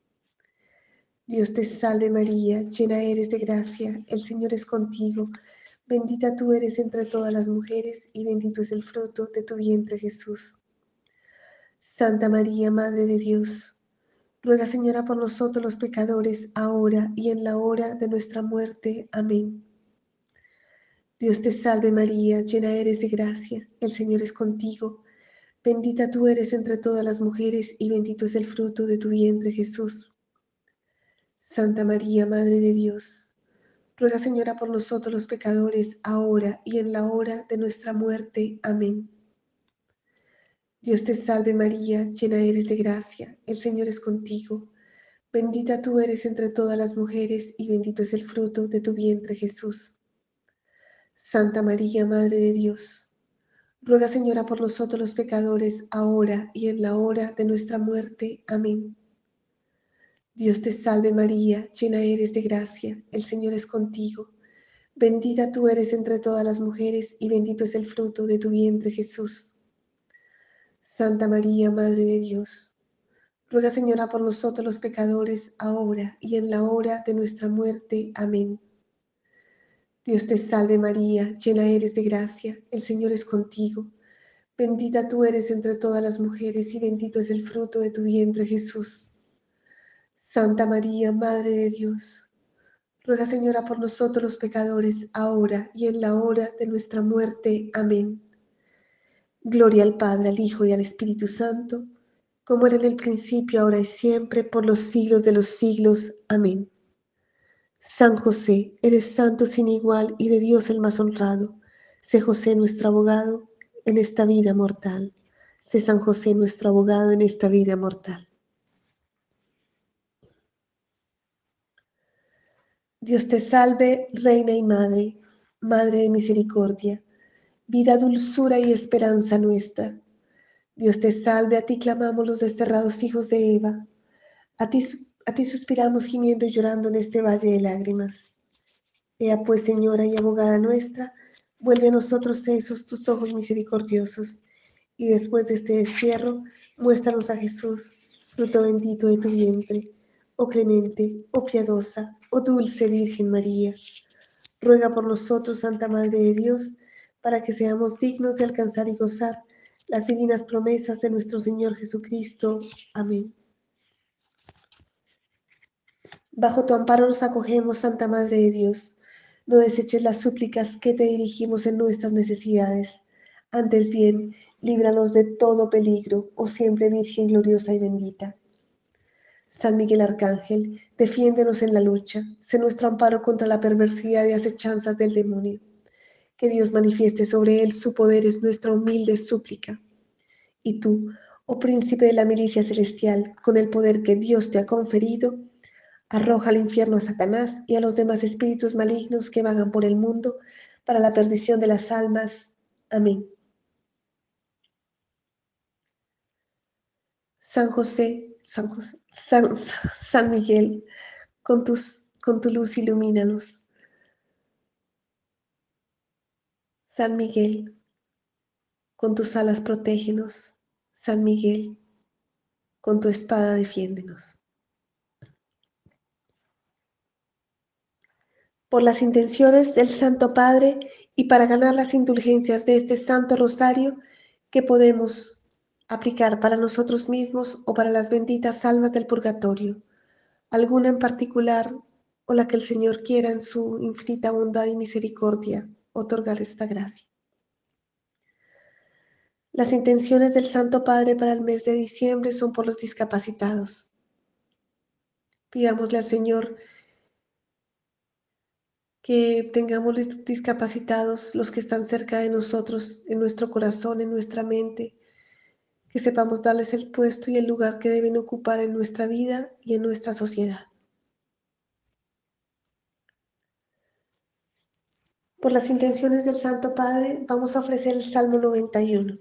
Dios te salve María, llena eres de gracia, el Señor es contigo. Bendita tú eres entre todas las mujeres y bendito es el fruto de tu vientre Jesús. Santa María, Madre de Dios, ruega, Señora, por nosotros los pecadores, ahora y en la hora de nuestra muerte. Amén. Dios te salve María, llena eres de gracia, el Señor es contigo. Bendita tú eres entre todas las mujeres y bendito es el fruto de tu vientre Jesús. Santa María, Madre de Dios, ruega, Señora, por nosotros los pecadores, ahora y en la hora de nuestra muerte. Amén. Dios te salve María, llena eres de gracia, el Señor es contigo. Bendita tú eres entre todas las mujeres y bendito es el fruto de tu vientre Jesús. Santa María, Madre de Dios, ruega, Señora, por nosotros los pecadores, ahora y en la hora de nuestra muerte. Amén. Dios te salve María, llena eres de gracia, el Señor es contigo. Bendita tú eres entre todas las mujeres y bendito es el fruto de tu vientre Jesús. Santa María, Madre de Dios, ruega, Señora, por nosotros los pecadores, ahora y en la hora de nuestra muerte. Amén. Dios te salve María, llena eres de gracia, el Señor es contigo. Bendita tú eres entre todas las mujeres y bendito es el fruto de tu vientre Jesús. Santa María, Madre de Dios, ruega, Señora, por nosotros los pecadores, ahora y en la hora de nuestra muerte. Amén. Gloria al Padre, al Hijo y al Espíritu Santo, como era en el principio, ahora y siempre, por los siglos de los siglos. Amén. San José, eres santo sin igual y de Dios el más honrado. Sé José nuestro abogado en esta vida mortal. Sé San José nuestro abogado en esta vida mortal. Dios te salve, Reina y Madre, Madre de misericordia, vida, dulzura y esperanza nuestra. Dios te salve, a ti clamamos los desterrados hijos de Eva. A ti suspiramos gimiendo y llorando en este valle de lágrimas. Ea pues, Señora y abogada nuestra, vuelve a nosotros esos tus ojos misericordiosos, y después de este destierro, muéstranos a Jesús, fruto bendito de tu vientre. Oh clemente, oh piadosa, oh dulce Virgen María, ruega por nosotros, Santa Madre de Dios, para que seamos dignos de alcanzar y gozar las divinas promesas de nuestro Señor Jesucristo. Amén. Bajo tu amparo nos acogemos, Santa Madre de Dios. No deseches las súplicas que te dirigimos en nuestras necesidades. Antes bien, líbranos de todo peligro, oh siempre Virgen gloriosa y bendita. San Miguel Arcángel, defiéndenos en la lucha, sé nuestro amparo contra la perversidad y acechanzas del demonio. Que Dios manifieste sobre él su poder es nuestra humilde súplica. Y tú, oh príncipe de la milicia celestial, con el poder que Dios te ha conferido, arroja al infierno a Satanás y a los demás espíritus malignos que vagan por el mundo para la perdición de las almas. Amén. San José, San Miguel, con tu luz ilumínanos. San Miguel, con tus alas protégenos. San Miguel, con tu espada defiéndenos. Por las intenciones del Santo Padre y para ganar las indulgencias de este Santo Rosario que podemos aplicar para nosotros mismos o para las benditas almas del purgatorio, alguna en particular o la que el Señor quiera en su infinita bondad y misericordia otorgar esta gracia. Las intenciones del Santo Padre para el mes de diciembre son por los discapacitados. Pidámosle al Señor que tengamos discapacitados los que están cerca de nosotros, en nuestro corazón, en nuestra mente, que sepamos darles el puesto y el lugar que deben ocupar en nuestra vida y en nuestra sociedad. Por las intenciones del Santo Padre, vamos a ofrecer el Salmo 91.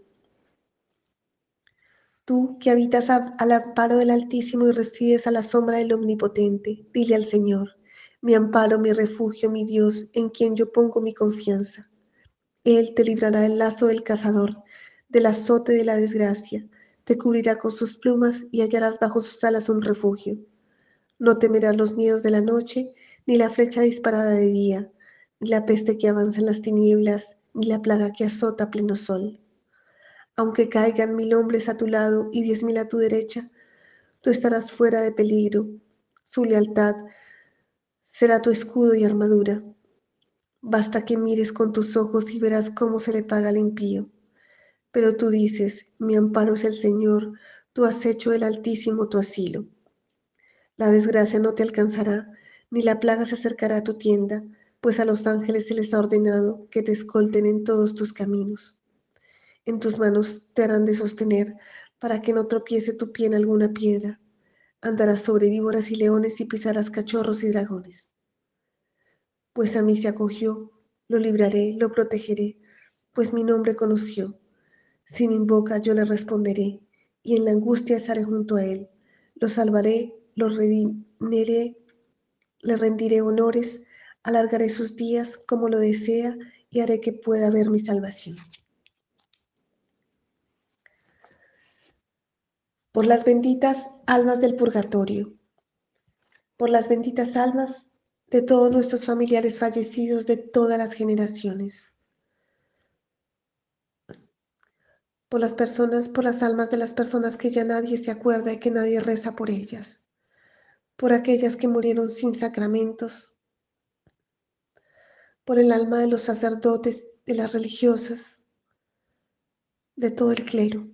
Tú que habitas al amparo del Altísimo y resides a la sombra del Omnipotente, dile al Señor, mi amparo, mi refugio, mi Dios, en quien yo pongo mi confianza. Él te librará del lazo del cazador, del azote de la desgracia, te cubrirá con sus plumas y hallarás bajo sus alas un refugio. No temerás los miedos de la noche, ni la flecha disparada de día, ni la peste que avanza en las tinieblas, ni la plaga que azota a pleno sol. Aunque caigan 1000 hombres a tu lado y 10.000 a tu derecha, tú estarás fuera de peligro. Su lealtad será tu escudo y armadura. Basta que mires con tus ojos y verás cómo se le paga al impío. Pero tú dices, mi amparo es el Señor, tú has hecho el Altísimo tu asilo. La desgracia no te alcanzará, ni la plaga se acercará a tu tienda, pues a los ángeles se les ha ordenado que te escolten en todos tus caminos. En tus manos te harán de sostener, para que no tropiece tu pie en alguna piedra. Andarás sobre víboras y leones y pisarás cachorros y dragones. Pues a mí se acogió, lo libraré, lo protegeré, pues mi nombre conoció. Si me invoca, yo le responderé, y en la angustia estaré junto a él. Lo salvaré, lo redimiré, le rendiré honores, alargaré sus días como lo desea y haré que pueda ver mi salvación. Por las benditas almas del purgatorio, por las benditas almas de todos nuestros familiares fallecidos de todas las generaciones, por las personas, por las almas de las personas que ya nadie se acuerda y que nadie reza por ellas, por aquellas que murieron sin sacramentos, por el alma de los sacerdotes, de las religiosas, de todo el clero,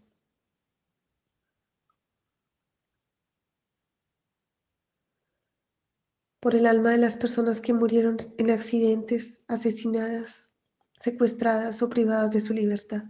por el alma de las personas que murieron en accidentes, asesinadas, secuestradas o privadas de su libertad.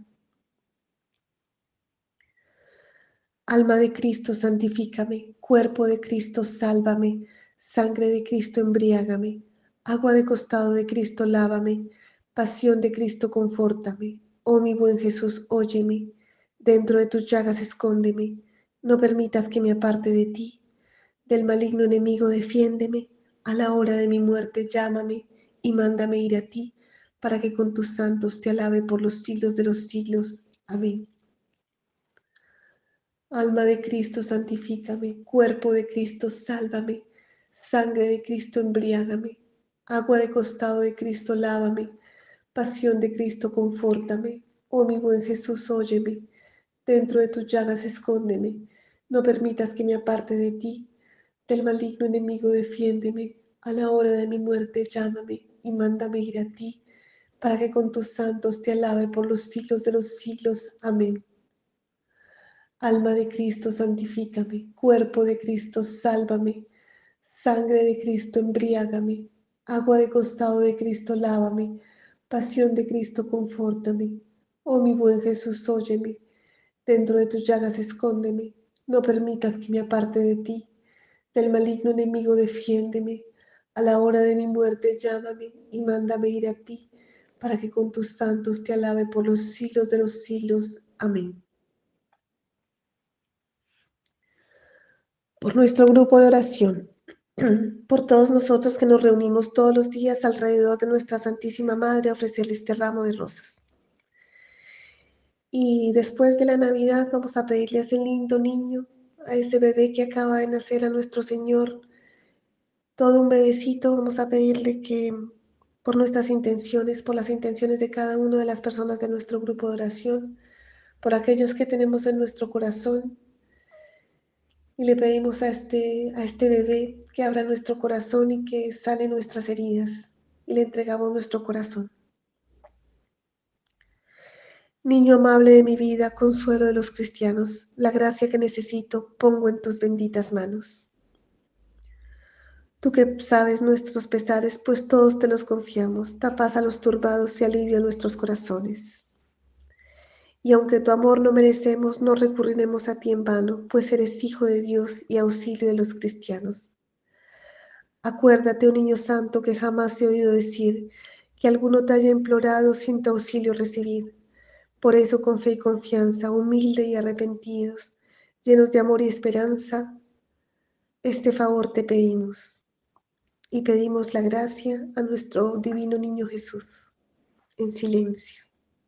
Alma de Cristo, santifícame, cuerpo de Cristo, sálvame, sangre de Cristo, embriágame, agua de costado de Cristo, lávame, pasión de Cristo, confórtame. Oh mi buen Jesús, óyeme, dentro de tus llagas escóndeme, no permitas que me aparte de ti, del maligno enemigo defiéndeme, a la hora de mi muerte llámame, y mándame ir a ti, para que con tus santos te alabe por los siglos de los siglos. Amén. Alma de Cristo, santifícame. Cuerpo de Cristo, sálvame. Sangre de Cristo, embriágame. Agua de costado de Cristo, lávame. Pasión de Cristo, confórtame. Oh mi buen Jesús, óyeme. Dentro de tus llagas, escóndeme. No permitas que me aparte de ti. Del maligno enemigo, defiéndeme. A la hora de mi muerte, llámame y mándame ir a ti, para que con tus santos te alabe por los siglos de los siglos. Amén. Alma de Cristo, santifícame. Cuerpo de Cristo, sálvame. Sangre de Cristo, embriágame. Agua de costado de Cristo, lávame. Pasión de Cristo, confórtame. Oh mi buen Jesús, óyeme. Dentro de tus llagas, escóndeme. No permitas que me aparte de ti. Del maligno enemigo, defiéndeme. A la hora de mi muerte, llámame y mándame ir a ti, para que con tus santos te alabe por los siglos de los siglos. Amén. Por nuestro grupo de oración, por todos nosotros que nos reunimos todos los días alrededor de nuestra Santísima Madre a ofrecerle este ramo de rosas. Y después de la Navidad vamos a pedirle a ese lindo niño, a ese bebé que acaba de nacer, a nuestro Señor, todo un bebecito, vamos a pedirle que por nuestras intenciones, por las intenciones de cada una de las personas de nuestro grupo de oración, por aquellos que tenemos en nuestro corazón, y le pedimos a este bebé que abra nuestro corazón y que sane nuestras heridas, y le entregamos nuestro corazón. Niño amable de mi vida, consuelo de los cristianos, la gracia que necesito pongo en tus benditas manos. Tú que sabes nuestros pesares, pues todos te los confiamos, da paz a los turbados y alivio a nuestros corazones. Y aunque tu amor no merecemos, no recurriremos a ti en vano, pues eres Hijo de Dios y auxilio de los cristianos. Acuérdate, oh niño santo, que jamás he oído decir que alguno te haya implorado sin tu auxilio recibir. Por eso, con fe y confianza, humilde y arrepentidos, llenos de amor y esperanza, este favor te pedimos. Y pedimos la gracia a nuestro divino niño Jesús, en silencio.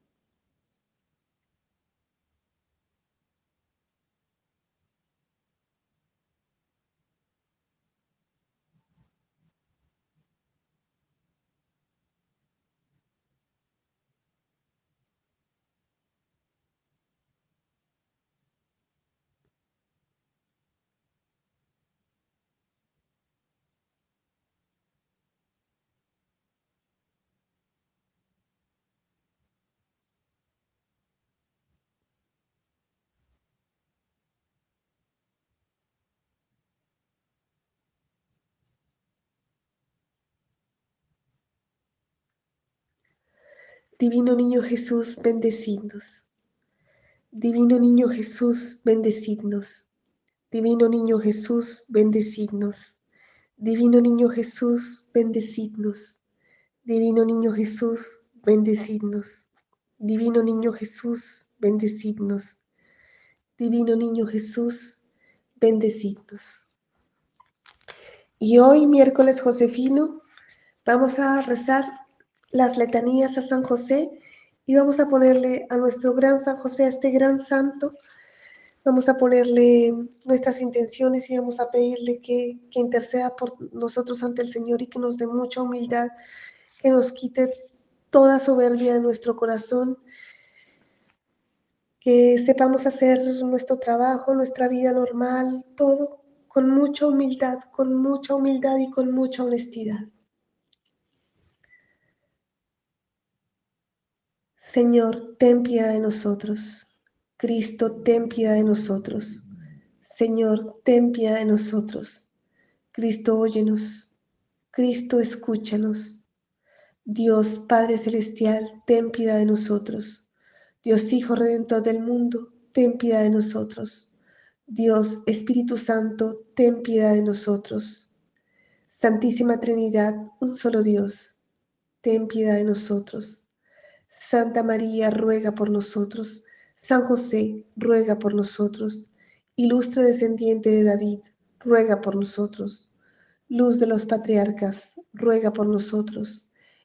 Divino niño Jesús, bendecidnos. Divino niño Jesús, bendecidnos. Divino niño Jesús, bendecidnos. Divino niño Jesús, bendecidnos. Divino niño Jesús, bendecidnos. Divino niño Jesús, bendecidnos. Divino niño Jesús, bendecidnos. Y hoy, miércoles Josefino, vamos a rezar las letanías a San José y vamos a ponerle a nuestro gran San José, a este gran santo, vamos a ponerle nuestras intenciones y vamos a pedirle que interceda por nosotros ante el Señor y que nos dé mucha humildad, que nos quite toda soberbia de nuestro corazón, que sepamos hacer nuestro trabajo, nuestra vida normal, todo con mucha humildad y con mucha honestidad. Señor, ten piedad de nosotros. Cristo, ten piedad de nosotros. Señor, ten piedad de nosotros. Cristo, óyenos. Cristo, escúchanos. Dios Padre Celestial, ten piedad de nosotros. Dios Hijo Redentor del mundo, ten piedad de nosotros. Dios Espíritu Santo, ten piedad de nosotros. Santísima Trinidad, un solo Dios, ten piedad de nosotros. Santa María, ruega por nosotros. San José, ruega por nosotros. Ilustre descendiente de David, ruega por nosotros. Luz de los patriarcas, ruega por nosotros.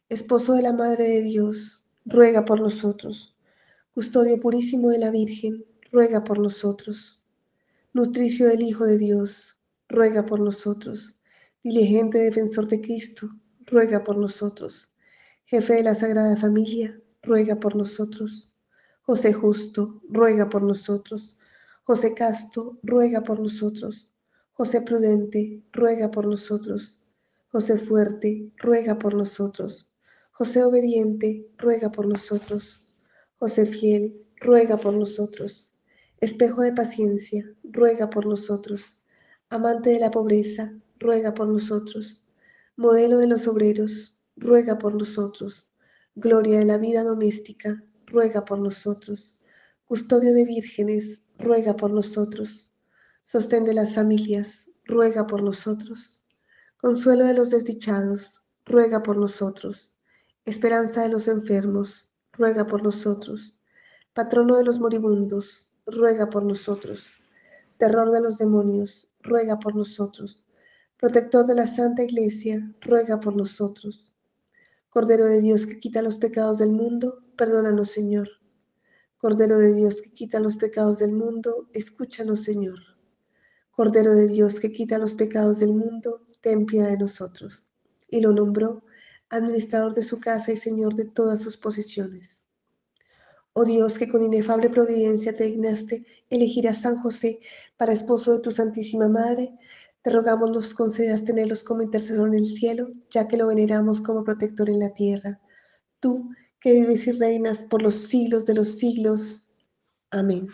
Esposo de la Madre de Dios, ruega por nosotros. Custodio purísimo de la Virgen, ruega por nosotros. Nutricio del Hijo de Dios, ruega por nosotros. Diligente defensor de Cristo, ruega por nosotros. Jefe de la Sagrada Familia, ruega por nosotros. José Justo, ruega por nosotros. José Casto, ruega por nosotros. José Prudente, ruega por nosotros. José Fuerte, ruega por nosotros. José Obediente, ruega por nosotros. José Fiel, ruega por nosotros. Espejo de paciencia, ruega por nosotros. Amante de la pobreza, ruega por nosotros. Modelo de los obreros, ruega por nosotros. Gloria de la vida doméstica, ruega por nosotros. Custodio de vírgenes, ruega por nosotros. Sostén de las familias, ruega por nosotros. Consuelo de los desdichados, ruega por nosotros. Esperanza de los enfermos, ruega por nosotros. Patrono de los moribundos, ruega por nosotros. Terror de los demonios, ruega por nosotros. Protector de la Santa Iglesia, ruega por nosotros. Cordero de Dios que quita los pecados del mundo, perdónanos, Señor. Cordero de Dios que quita los pecados del mundo, escúchanos, Señor. Cordero de Dios que quita los pecados del mundo, ten piedad de nosotros. Y lo nombró administrador de su casa y Señor de todas sus posesiones. Oh Dios, que con inefable providencia te dignaste elegir a San José para esposo de tu Santísima Madre, te rogamos nos concedas tenerlos como intercesor en el cielo, ya que lo veneramos como protector en la tierra. Tú, que vives y reinas por los siglos de los siglos. Amén.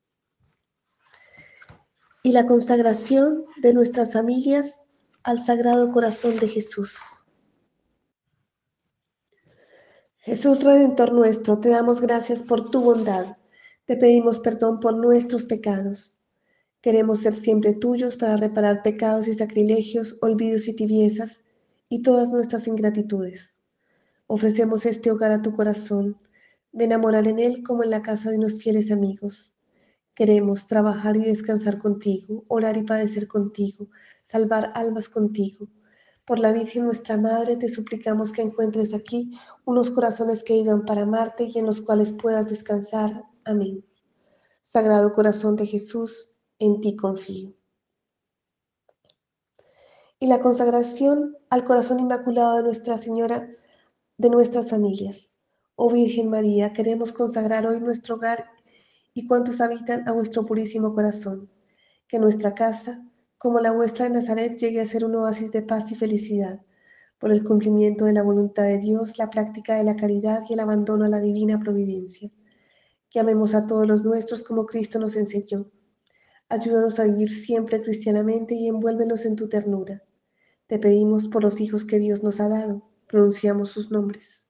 Y la consagración de nuestras familias al Sagrado Corazón de Jesús. Jesús Redentor nuestro, te damos gracias por tu bondad. Te pedimos perdón por nuestros pecados. Queremos ser siempre tuyos para reparar pecados y sacrilegios, olvidos y tibiezas, y todas nuestras ingratitudes. Ofrecemos este hogar a tu corazón. Ven a morar en él como en la casa de unos fieles amigos. Queremos trabajar y descansar contigo, orar y padecer contigo, salvar almas contigo. Por la Virgen nuestra Madre te suplicamos que encuentres aquí unos corazones que vivan para amarte y en los cuales puedas descansar. Amén. Sagrado Corazón de Jesús, en ti confío. Y la consagración al corazón inmaculado de Nuestra Señora de nuestras familias. Oh Virgen María, queremos consagrar hoy nuestro hogar y cuantos habitan a vuestro purísimo corazón. Que nuestra casa, como la vuestra de Nazaret, llegue a ser un oasis de paz y felicidad, por el cumplimiento de la voluntad de Dios, la práctica de la caridad y el abandono a la divina providencia. Que amemos a todos los nuestros como Cristo nos enseñó. Ayúdanos a vivir siempre cristianamente y envuélvenos en tu ternura. Te pedimos por los hijos que Dios nos ha dado, pronunciamos sus nombres.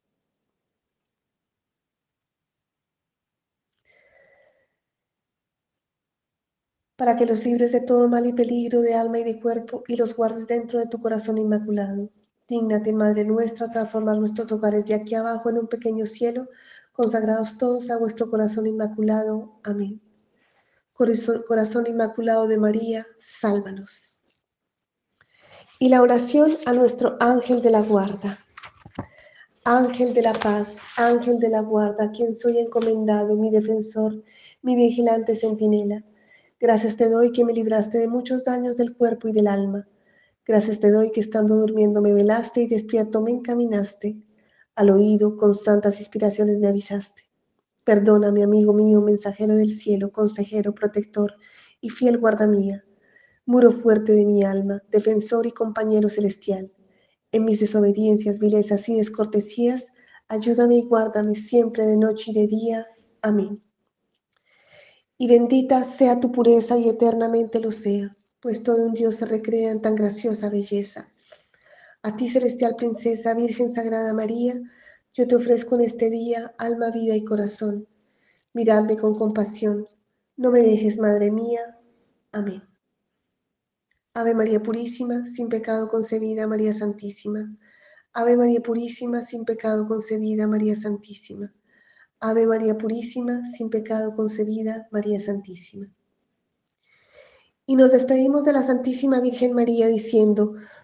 Para que los libres de todo mal y peligro de alma y de cuerpo y los guardes dentro de tu corazón inmaculado. Dígnate, Madre nuestra, a transformar nuestros hogares de aquí abajo en un pequeño cielo, consagrados todos a vuestro corazón inmaculado. Amén. Corazón inmaculado de María, sálvanos. Y la oración a nuestro ángel de la guarda. Ángel de la paz, ángel de la guarda, a quien soy encomendado, mi defensor, mi vigilante centinela. Gracias te doy que me libraste de muchos daños del cuerpo y del alma. Gracias te doy que estando durmiendo me velaste y despierto me encaminaste. Al oído, con santas inspiraciones me avisaste. Perdóname, amigo mío, mensajero del cielo, consejero, protector y fiel guarda mía, muro fuerte de mi alma, defensor y compañero celestial. En mis desobediencias, vilezas y descortesías, ayúdame y guárdame siempre de noche y de día. Amén. Y bendita sea tu pureza y eternamente lo sea, pues todo un Dios se recrea en tan graciosa belleza. A ti, celestial princesa, Virgen Sagrada María, yo te ofrezco en este día alma, vida y corazón. Miradme con compasión, no me dejes, Madre mía. Amén. Ave María Purísima, sin pecado concebida, María Santísima. Ave María Purísima, sin pecado concebida, María Santísima. Ave María Purísima, sin pecado concebida, María Santísima. Y nos despedimos de la Santísima Virgen María diciendo,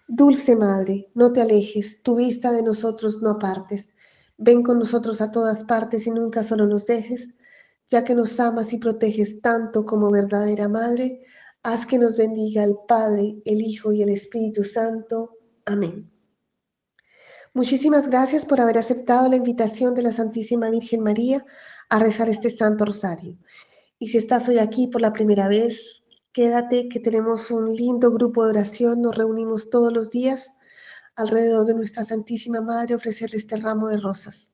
Dulce Madre, no te alejes, tu vista de nosotros no apartes. Ven con nosotros a todas partes y nunca solo nos dejes, ya que nos amas y proteges tanto como verdadera Madre. Haz que nos bendiga el Padre, el Hijo y el Espíritu Santo. Amén. Muchísimas gracias por haber aceptado la invitación de la Santísima Virgen María a rezar este Santo Rosario. Y si estás hoy aquí por la primera vez, quédate que tenemos un lindo grupo de oración, nos reunimos todos los días alrededor de nuestra Santísima Madre a ofrecerle este ramo de rosas.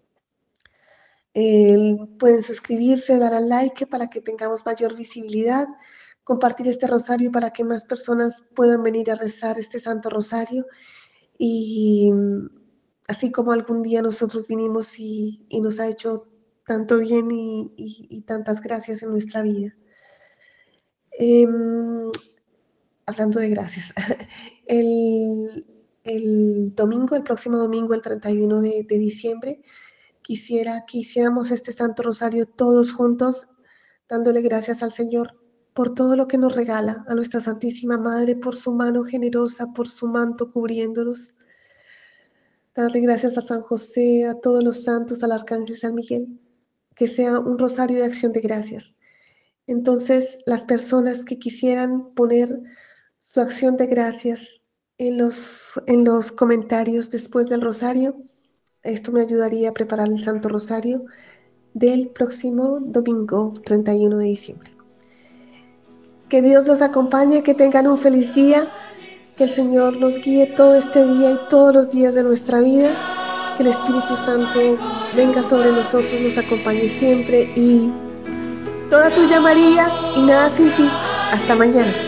Pueden suscribirse, dar al like para que tengamos mayor visibilidad, compartir este rosario para que más personas puedan venir a rezar este Santo Rosario y así como algún día nosotros vinimos y nos ha hecho tanto bien y tantas gracias en nuestra vida. Hablando de gracias, el domingo, el próximo domingo, el 31 de diciembre, quisiera que hiciéramos este Santo Rosario todos juntos, dándole gracias al Señor por todo lo que nos regala, a nuestra Santísima Madre, por su mano generosa, por su manto cubriéndonos. Darle gracias a San José, a todos los santos, al Arcángel San Miguel, que sea un rosario de acción de gracias. Entonces, las personas que quisieran poner su acción de gracias en los comentarios después del rosario, esto me ayudaría a preparar el Santo Rosario del próximo domingo 31 de diciembre. Que Dios los acompañe, que tengan un feliz día, que el Señor nos guíe todo este día y todos los días de nuestra vida, que el Espíritu Santo venga sobre nosotros, nos acompañe siempre y toda tuya María y nada sin ti. Hasta mañana.